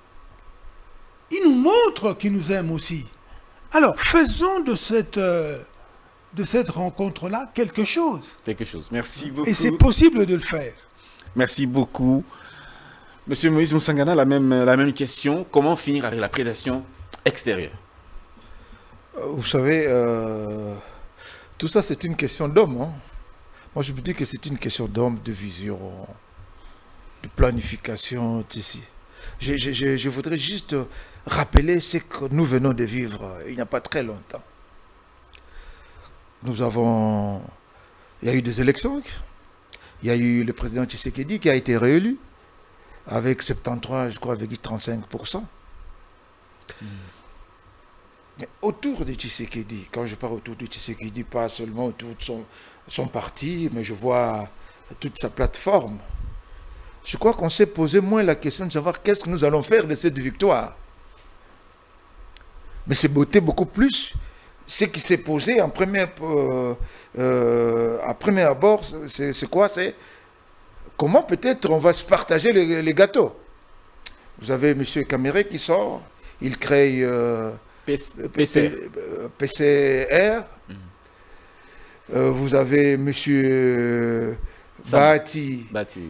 il nous montre qu'il nous aime aussi. Alors, faisons de cette... Euh, de cette rencontre-là quelque chose. Quelque chose. Merci beaucoup. Et c'est possible de le faire. Merci beaucoup. Monsieur Moïse Moussangana, la même, la même question. Comment finir avec la prédation extérieure? Vous savez, euh, tout ça, c'est une question d'homme. Hein. Moi, je me dis que c'est une question d'homme, de vision, de planification. Ici. Je, je, je, je voudrais juste rappeler ce que nous venons de vivre il n'y a pas très longtemps. Nous avons... Il y a eu des élections. Il y a eu le président Tshisekedi qui a été réélu avec soixante-treize, je crois, avec trente-cinq pour cent. Mm. Mais autour de Tshisekedi, quand je parle autour de Tshisekedi, pas seulement autour de son, son parti, mais je vois toute sa plateforme. Je crois qu'on s'est posé moins la question de savoir qu'est-ce que nous allons faire de cette victoire. Mais c'est beaucoup plus... Ce qui s'est posé en premier, euh, euh, à premier abord, c'est quoi? C'est comment peut-être on va se partager les, les gâteaux. Vous avez M. Caméré qui sort, il crée euh, P C R. P C R. Mm. Euh, vous avez M. Bahati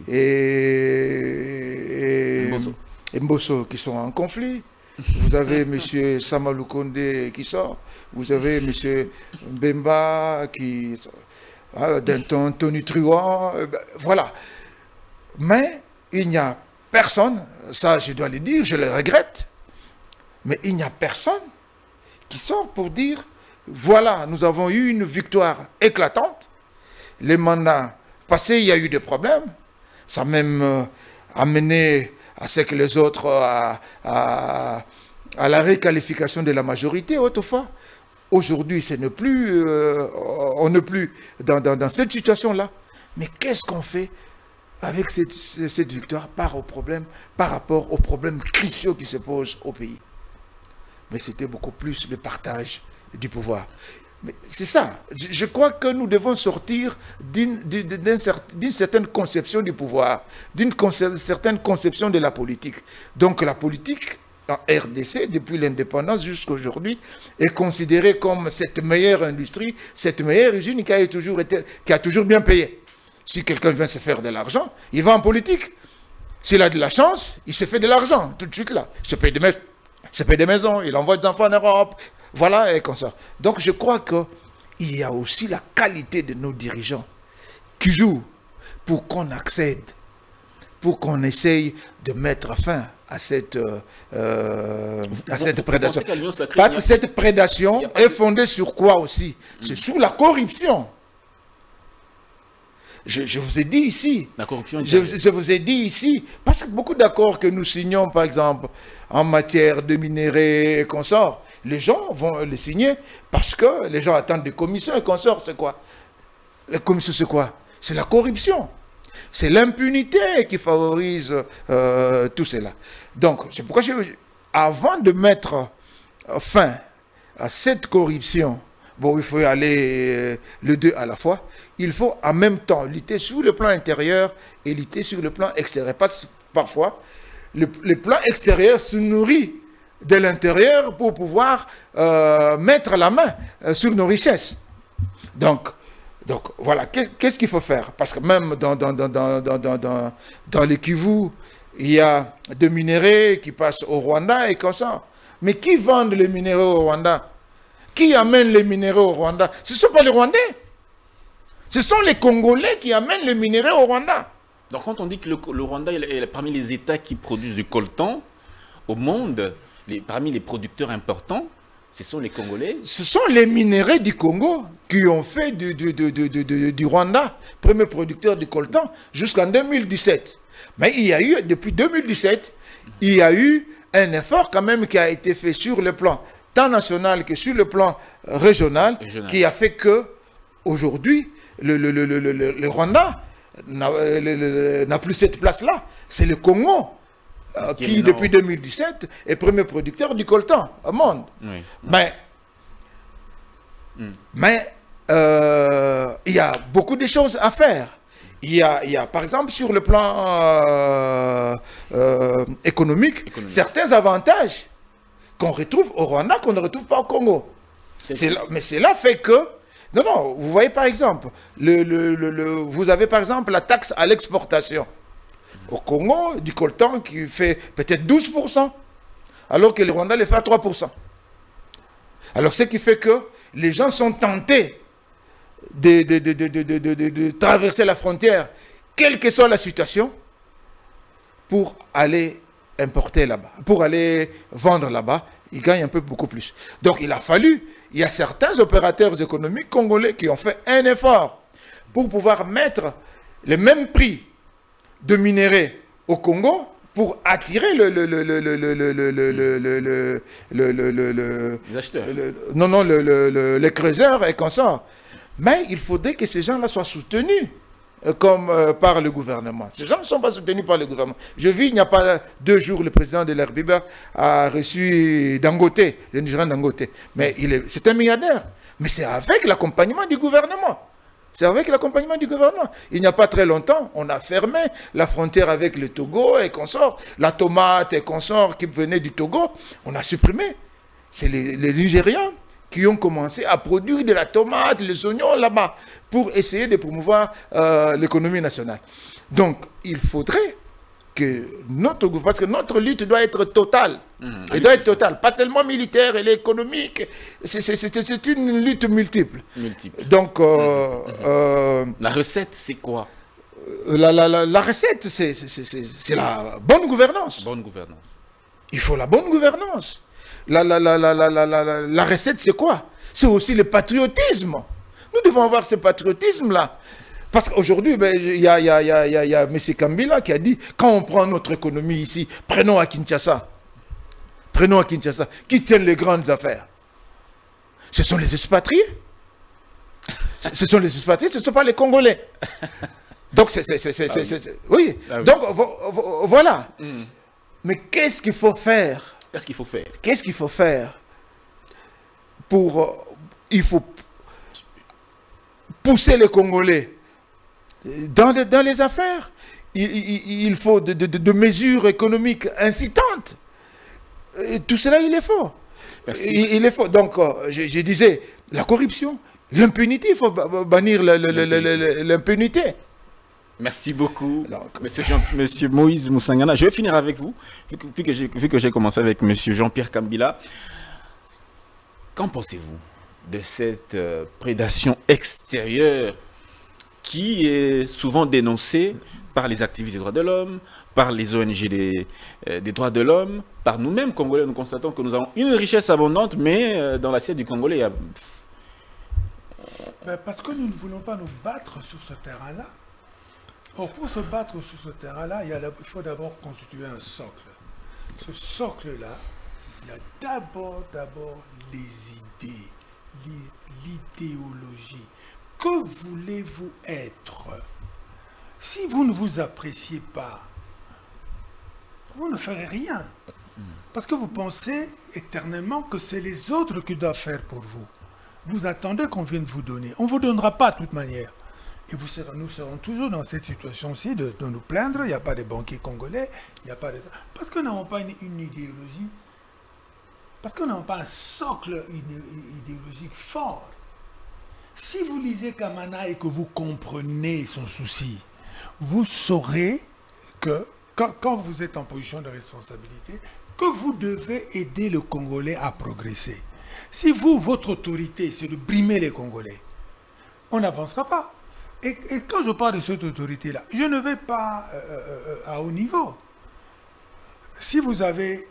et, et, Mbosso. et Mbosso qui sont en conflit. Vous avez M. Samalou Kondé qui sort. Vous avez M. Mbemba qui... Hein, Tony Truant. Euh, voilà. Mais il n'y a personne, ça je dois le dire, je le regrette, mais il n'y a personne qui sort pour dire, voilà, nous avons eu une victoire éclatante, les mandats passés, il y a eu des problèmes, ça a même euh, amené à ce que les autres, à, à, à la réqualification de la majorité autrefois. Aujourd'hui, ce n'est plus, euh, on n'est plus dans, dans, dans cette situation-là. Mais qu'est-ce qu'on fait avec cette, cette victoire par, au problème, par rapport aux problèmes cruciaux qui se posent au pays? Mais c'était beaucoup plus le partage du pouvoir. Mais c'est ça. Je, je crois que nous devons sortir d'une certaine conception du pouvoir, d'une certaine conception de la politique. Donc la politique, en R D C, depuis l'indépendance jusqu'à aujourd'hui, est considérée comme cette meilleure industrie, cette meilleure usine qui a toujours, été, qui a toujours bien payé. Si quelqu'un vient se faire de l'argent, il va en politique. S'il a de la chance, il se fait de l'argent, tout de suite là. Il se paye des, se paye des maisons, il envoie des enfants en Europe, voilà, et comme ça. Donc je crois qu'il y a aussi la qualité de nos dirigeants qui jouent pour qu'on accède, pour qu'on essaye de mettre fin à cette, euh, à vous, cette vous prédation. Parce que cette prédation est fondée sur quoi aussi? C'est sur la corruption. Je, je vous ai dit ici, la corruption je, je vous ai dit ici, parce que beaucoup d'accords que nous signons, par exemple, en matière de minerais et consorts, les gens vont les signer parce que les gens attendent des commissions et consorts, c'est quoi? Les commissions, c'est quoi? C'est la corruption. C'est l'impunité qui favorise euh, tout cela. Donc, c'est pourquoi, je, avant de mettre fin à cette corruption, bon, il faut aller euh, les deux à la fois. Il faut en même temps lutter sur le plan intérieur et lutter sur le plan extérieur. Parce que parfois, le, le plan extérieur se nourrit de l'intérieur pour pouvoir euh, mettre la main euh, sur nos richesses. Donc, donc voilà, qu'est-ce qu'il faut faire? Parce que même dans, dans, dans, dans, dans, dans, dans les Kivu, il y a des minéraux qui passent au Rwanda et comme ça. Mais qui vendent les minéraux au Rwanda? Qui amène les minéraux au Rwanda? Ce ne sont pas les Rwandais. Ce sont les Congolais qui amènent les minéraux au Rwanda. Donc quand on dit que le, le Rwanda est parmi les États qui produisent du coltan au monde, les, parmi les producteurs importants, ce sont les Congolais. Ce sont les minéraux du Congo qui ont fait du, du, du, du, du, du Rwanda, premier producteur du coltan, jusqu'en deux mille dix-sept. Mais il y a eu, depuis deux mille dix-sept, il y a eu un effort quand même qui a été fait sur le plan tant national que sur le plan régional, régional. qui a fait que aujourd'hui, le, le, le, le, le, le Rwanda n'a plus cette place-là. C'est le Congo euh, qui, qui depuis deux mille dix-sept, est premier producteur du coltan au monde. Oui. Mais, mm. mais euh, il y a beaucoup de choses à faire. Il y a, il y a par exemple, sur le plan euh, euh, économique, économique, certains avantages qu'on retrouve au Rwanda, qu'on ne retrouve pas au Congo. Là, mais cela fait que, non, non, vous voyez par exemple, le, le, le, le, vous avez par exemple la taxe à l'exportation. Au Congo, du coltan qui fait peut-être douze pour cent, alors que le Rwanda le fait à trois pour cent. Alors ce qui fait que les gens sont tentés de, de, de, de, de, de, de, de, de traverser la frontière, quelle que soit la situation, pour aller importer là-bas, pour aller vendre là-bas, ils gagnent un peu beaucoup plus. Donc il a fallu, il y a certains opérateurs économiques congolais qui ont fait un effort pour pouvoir mettre le même prix de minerais au Congo pour attirer le le le le le le le le le le le le le les acheteurs. Non non le le les creuseurs et comme ça. Mais il faudrait que ces gens-là soient soutenus comme euh, par le gouvernement. Ces gens ne sont pas soutenus par le gouvernement. Je vis, il n'y a pas deux jours, le président de l'R B I B A a reçu Dangote, le Nigérian Dangote. Mais c'est un milliardaire. Mais c'est avec l'accompagnement du gouvernement. C'est avec l'accompagnement du gouvernement. Il n'y a pas très longtemps, on a fermé la frontière avec le Togo et consorts. La tomate et consorts qui venaient du Togo, on a supprimé. C'est les, les Nigérians qui ont commencé à produire de la tomate, les oignons là-bas, pour essayer de promouvoir euh, l'économie nationale. Donc, il faudrait que notre gouvernement, parce que notre lutte doit être totale, mmh. elle doit être totale, pas seulement militaire, elle est économique, c'est une lutte multiple. multiple. Donc, euh, mmh. euh, la recette, c'est quoi? la, la, la, la recette, c'est la bonne gouvernance. Bonne gouvernance. Il faut la bonne gouvernance. La, la, la, la, la, la, la, la recette, c'est quoi? C'est aussi le patriotisme. Nous devons avoir ce patriotisme-là. Parce qu'aujourd'hui, ben, il y a, y a, y a, y a, y a M. Kambila qui a dit, quand on prend notre économie ici, prenons à Kinshasa. Prenons à Kinshasa. Qui tiennent les grandes affaires? Ce sont les expatriés. Ce sont les expatriés, ce ne sont pas les Congolais. Donc, c'est... Ah oui. Ah oui. Donc, vo, vo, voilà. Mm. Mais qu'est-ce qu'il faut faire? Qu'est-ce qu'il faut faire? Qu'est-ce qu'il faut faire pour... Euh, il faut pousser les Congolais dans les, dans les affaires. Il, il, il faut de, de, de mesures économiques incitantes. Et tout cela, il est faux. Il, il est faux. Donc, euh, je, je disais, la corruption, l'impunité, il faut bannir l'impunité. Merci beaucoup, Donc, Monsieur, Jean, Monsieur Moïse Moussangana. Je vais finir avec vous, vu que j'ai vu que j'ai commencé avec Monsieur Jean-Pierre Kambila. Qu'en pensez-vous de cette euh, prédation extérieure qui est souvent dénoncée par les activistes des droits de l'homme, par les O N G des, euh, des droits de l'homme, par nous-mêmes Congolais? Nous constatons que nous avons une richesse abondante, mais euh, dans l'assiette du Congolais, il y a... Ben parce que nous ne voulons pas nous battre sur ce terrain-là. Or, pour se battre sur ce terrain-là, il, il faut d'abord constituer un socle. Ce socle-là, il y a d'abord, d'abord les idées, l'idéologie. Que voulez-vous être? Si vous ne vous appréciez pas, vous ne ferez rien. Parce que vous pensez éternellement que c'est les autres qui doivent faire pour vous. Vous attendez qu'on vienne vous donner. On ne vous donnera pas de toute manière. Et vous serez, nous serons toujours dans cette situation-ci de, de nous plaindre. Il n'y a pas de banquiers congolais. Il n'y a pas de... Parce que nous n'avons pas une, une idéologie. Parce que nous n'avons pas un socle idéologique fort. Si vous lisez Kamana et que vous comprenez son souci, vous saurez que quand, quand vous êtes en position de responsabilité, que vous devez aider le Congolais à progresser. Si vous, votre autorité, c'est de brimer les Congolais, on n'avancera pas. Et, et quand je parle de cette autorité-là, je ne vais pas euh, euh, à haut niveau. Si vous avez,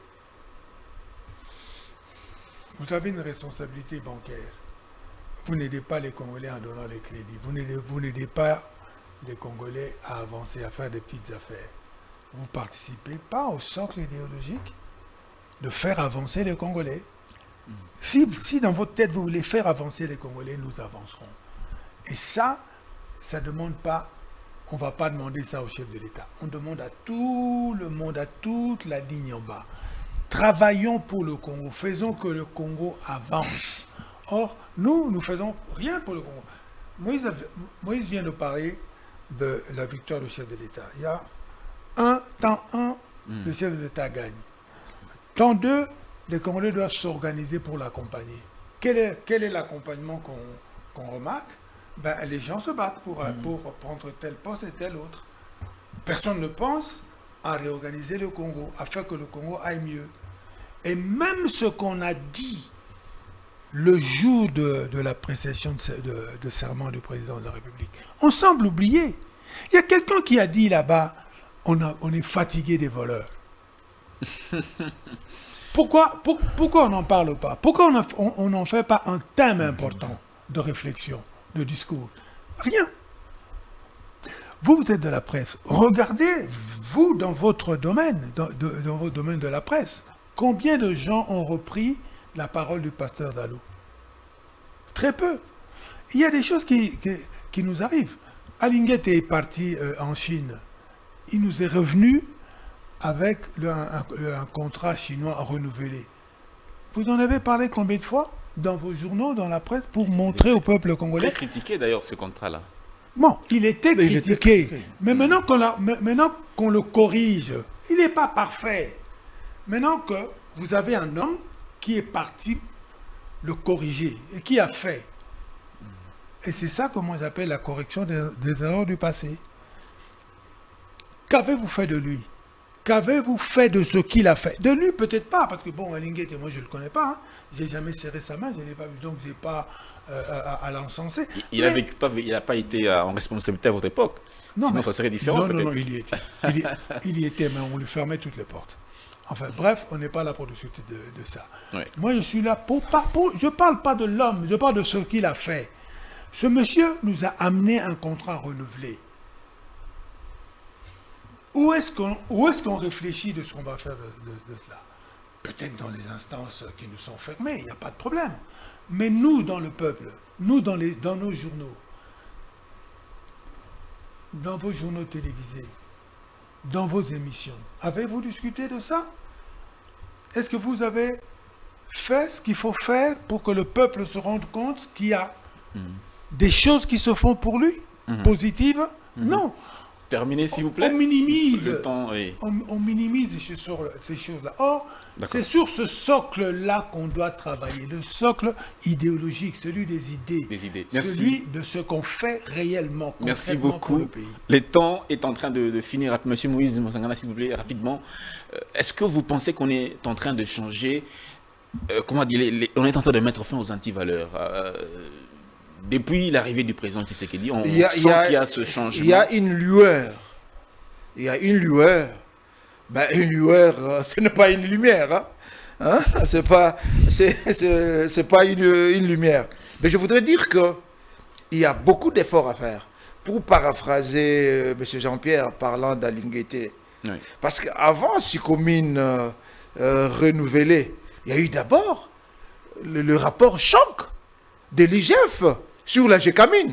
vous avez une responsabilité bancaire, vous n'aidez pas les Congolais en donnant les crédits. Vous n'aidez pas les Congolais à avancer, à faire des petites affaires. Vous ne participez pas au socle idéologique de faire avancer les Congolais. Mmh. Si, si dans votre tête, vous voulez faire avancer les Congolais, nous avancerons. Et ça, ça ne demande pas, on ne va pas demander ça au chef de l'État. On demande à tout le monde, à toute la ligne en bas. Travaillons pour le Congo, faisons que le Congo avance. Or, nous, nous ne faisons rien pour le Congo. Moïse, Moïse vient de parler de la victoire du chef de l'État. Il y a un, temps un, mm. le chef de l'État gagne. Temps deux, les Congolais doivent s'organiser pour l'accompagner. Quel est, quel est l'accompagnement qu'on qu'on remarque? Ben, les gens se battent pour, mmh. pour prendre tel poste et tel autre. Personne ne pense à réorganiser le Congo, à faire que le Congo aille mieux. Et même ce qu'on a dit le jour de, de la prestation de, de, de serment du président de la République, on semble oublier. Il y a quelqu'un qui a dit là-bas, on, on est fatigué des voleurs. Pourquoi, pour, pourquoi on n'en parle pas? Pourquoi on n'en fait pas un thème important de réflexion, de discours? Rien. Vous, vous êtes de la presse. Regardez, vous, dans votre domaine, dans, de, dans votre domaine de la presse, combien de gens ont repris la parole du pasteur Dalou? Très peu. Il y a des choses qui, qui, qui nous arrivent. Alinguet est parti euh, en Chine. Il nous est revenu avec le, un, un contrat chinois renouvelé. vous en avez parlé combien de fois dans vos journaux, dans la presse, pour montrer au peuple congolais? Très critiqué d'ailleurs ce contrat-là. Bon, il était Mais il critiqué, était critiqué. mais maintenant qu'on l'a- ma- maintenant qu'on le corrige, il n'est pas parfait. Maintenant que vous avez un homme qui est parti le corriger et qui a fait. Et c'est ça que moi j'appelle la correction des, des erreurs du passé. Qu'avez-vous fait de lui? Qu'avez-vous fait de ce qu'il a fait? De lui, peut-être pas, parce que bon, Alinguete, moi je ne le connais pas. Hein. Je n'ai jamais serré sa main, je ne l'ai pas vu, donc je n'ai pas euh, à, à l'encenser. Il n'a pas, il a pas été euh, en responsabilité à votre époque. Non, Sinon, mais- ça serait différent Non, non, peut-être. non, il y était. Il y, il y était, mais on lui fermait toutes les portes. Enfin, bref, on n'est pas là pour discuter de, de ça. Ouais. Moi, je suis là pour... pas pour je ne parle pas de l'homme, je parle de ce qu'il a fait. Ce monsieur nous a amené un contrat renouvelé. Où est-ce qu'on où est-ce qu'on réfléchit de ce qu'on va faire de, de- de cela? Peut-être dans les instances qui nous sont fermées, il n'y a pas de problème. Mais nous, dans le peuple, nous, dans, les, dans nos journaux, dans vos journaux télévisés, dans vos émissions, avez-vous discuté de ça? Est-ce que vous avez fait ce qu'il faut faire pour que le peuple se rende compte qu'il y a des choses qui se font pour lui, positives? Non. Terminez, s'il vous plaît. On minimise. Le temps, oui. On, on minimise ces choses- ces choses-là. Or, D'accord. c'est sur ce socle-là qu'on doit travailler, le socle idéologique, celui des idées, Des idées. Merci. celui de ce qu'on fait réellement, Merci concrètement pour beaucoup. le pays. Le temps est en train de, de finir. Monsieur Moïse Moussangana, s'il vous plaît, rapidement. Euh, Est-ce que vous pensez qu'on est en train de changer, euh, comment dire, les- les- on est en train de mettre fin aux antivaleurs euh, depuis l'arrivée du président Tshisekedi, on Il y a- sent il y a- qu'il y a ce changement. Il y a une lueur. Il y a une lueur. Ben, une lueur, euh, ce n'est pas une lumière. Hein? Hein? C'est pas, c'est, c'est, c'est pas une, une lumière. Mais je voudrais dire que il y a beaucoup d'efforts à faire. Pour paraphraser euh, M. Jean-Pierre parlant d'Alinguete. Oui. Parce qu'avant Sycomine euh, euh, renouvelée, il y a eu d'abord le, le rapport choc de l'I G F sur la Gécamine.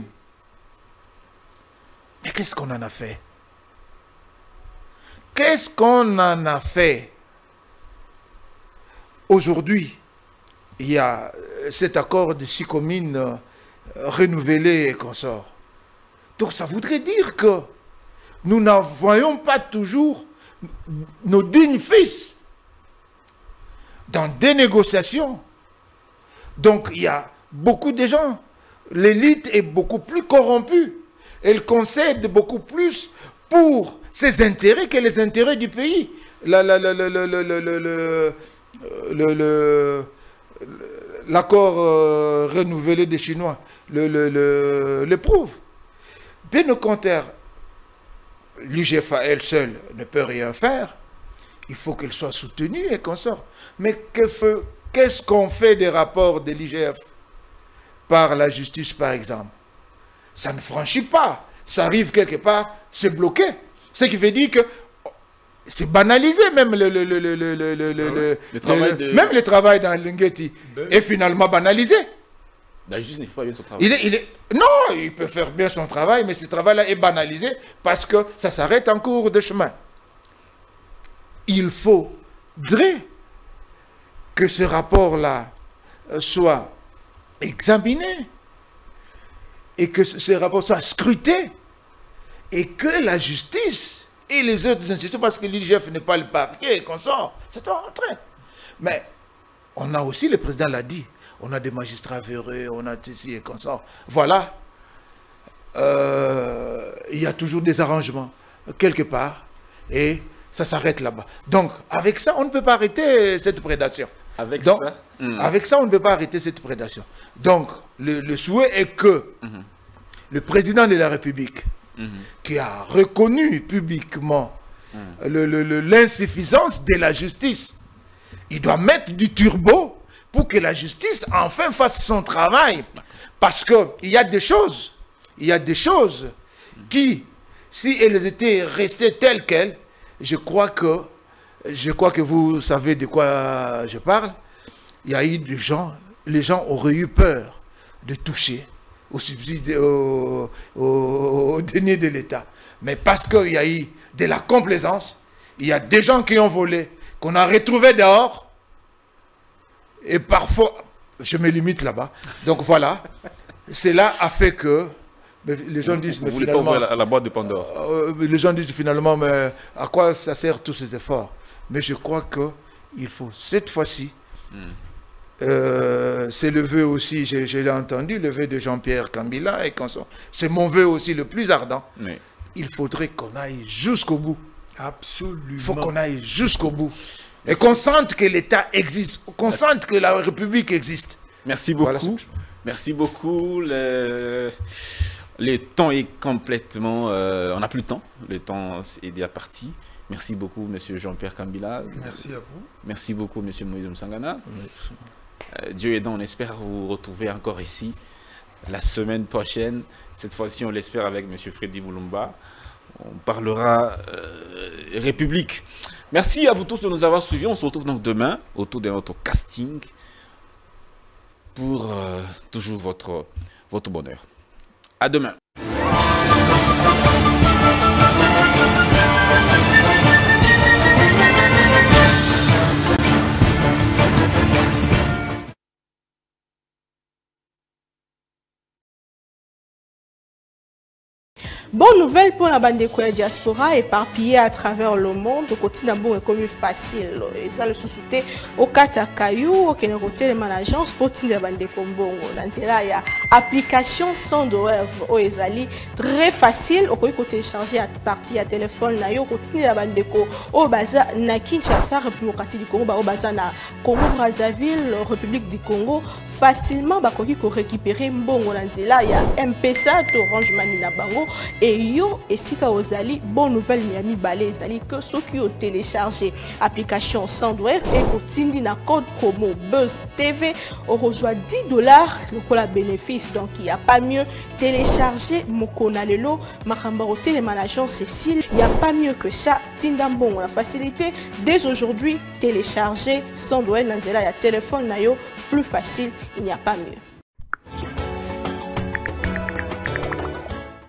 Mais qu'est-ce qu'on en a fait? Qu'est-ce qu'on en a fait? Aujourd'hui, il y a euh, cet accord de Sycomine euh, renouvelé et consort. Donc ça voudrait dire que nous n'envoyons pas toujours nos dignes fils dans des négociations. Donc il y a beaucoup de gens. L'élite est beaucoup plus corrompue. Elle concède beaucoup plus pour ses intérêts que les intérêts du pays. La- la- la- la- la- la- la- la- le- le- le- L'accord euh, renouvelé des Chinois le, le, le, le prouve. Bien au contraire, l'I G F à elle seule ne peut rien faire. Il faut qu'elle soit soutenue et qu'on sorte. Mais que fe- qu'est-ce qu'on fait des rapports de l'I G F par la justice, par exemple? Ça ne franchit pas. Ça arrive quelque part, c'est bloqué. Ce qui veut dire que c'est banalisé même le, le, le, le, le, le, le, le- Le travail le- de- même le travail dans Lingeti est finalement banalisé. La justice ne fait pas bien son travail. Il est, il est, non, il peut faire bien son travail, mais ce travail-là est banalisé parce que ça s'arrête en cours de chemin. Il faudrait que ce rapport-là euh, soit examiné et que ce, ce rapport soit scruté et que la justice et les autres institutions, parce que l'I G F n'est pas le parquet et qu'on sort, c'est en train. Mais on a aussi, le président l'a dit, on a des magistrats véreux, on a ceci et qu'on sort. Voilà. Euh, il y a toujours des arrangements, quelque part, et ça s'arrête là-bas. Donc, avec ça, on ne peut pas arrêter cette prédation. Avec Donc, ça, hmm. avec ça, on ne peut pas arrêter cette prédation. Donc, le, le souhait est que Mhm. le président de la République, Mhm. qui a reconnu publiquement le- le- le- l'insuffisance de la justice, il doit mettre du turbo pour que la justice enfin fasse son travail. Parce qu'il y a des choses, il y a des choses qui, si elles étaient restées telles quelles, je crois que, je crois que vous savez de quoi je parle, il y a eu des gens, les gens auraient eu peur de toucher au subside, au, au, au denier de l'État. Mais parce qu'il y a eu de la complaisance, il y a des gens qui ont volé, qu'on a retrouvés dehors, Et parfois, je me limite là-bas. Donc voilà, cela a fait que mais les gens disent, mais vous voulez finalement, pas ouvrir la, la boîte de Pandore. euh, les gens disent finalement, mais à quoi ça sert tous ces efforts? Mais je crois que il faut cette fois-ci, mm. euh, c'est le vœu aussi, je, je l'ai entendu, le vœu de Jean-Pierre Kambila, et c'est mon vœu aussi le plus ardent. Oui. Il faudrait qu'on aille jusqu'au bout. Absolument. Il faut qu'on aille jusqu'au bout. Et qu'on sente que l'État existe, qu'on sente que la République existe. Merci beaucoup. Voilà. Merci beaucoup. Le... Le temps est complètement... Euh, on n'a plus de temps. Le temps est déjà parti. Merci beaucoup, monsieur Jean-Pierre Kambila. Merci à vous. Merci beaucoup, monsieur Moïse Msangana. Euh, Dieu aidant, on espère vous retrouver encore ici la semaine prochaine. Cette fois-ci, on l'espère avec monsieur Freddy Moulumba. On parlera euh, République. Merci à vous tous de nous avoir suivis. On se retrouve donc demain autour de notre casting pour euh, toujours votre, votre bonheur. À demain. Bonne nouvelle pour la bande de diaspora éparpillée à travers le monde. Le quotidien est comme facile. Et ça, le sous-souté au Katakayu, au Kénéroté, l'agence pour la bande de Kombongo. Il y a application sans douleur au Ezali. Très facile. Au côté télécharger à partir à téléphone. Au quotidien la bande de Ko. Au Baza, na Kinshasa, République du Congo. Au Baza, na Congo Brazzaville, République du Congo. Facilement, bah, qu'on récupérer mbongo nanzela ya M P S A to Orange Money na bango et yo et si ka ozali bonne nouvelle Miami balé zali que ceux qui ont téléchargé application Sandware et continue na code promo Buzz T V on reçoit dix dollars le la bénéfice donc il y a pas mieux télécharger mokona lelo makamba au télémanagement Cécile il y a pas mieux que ça tindambon la facilité dès aujourd'hui télécharger Sandware nanzela ya téléphone na yo plus facile, il n'y a pas mieux.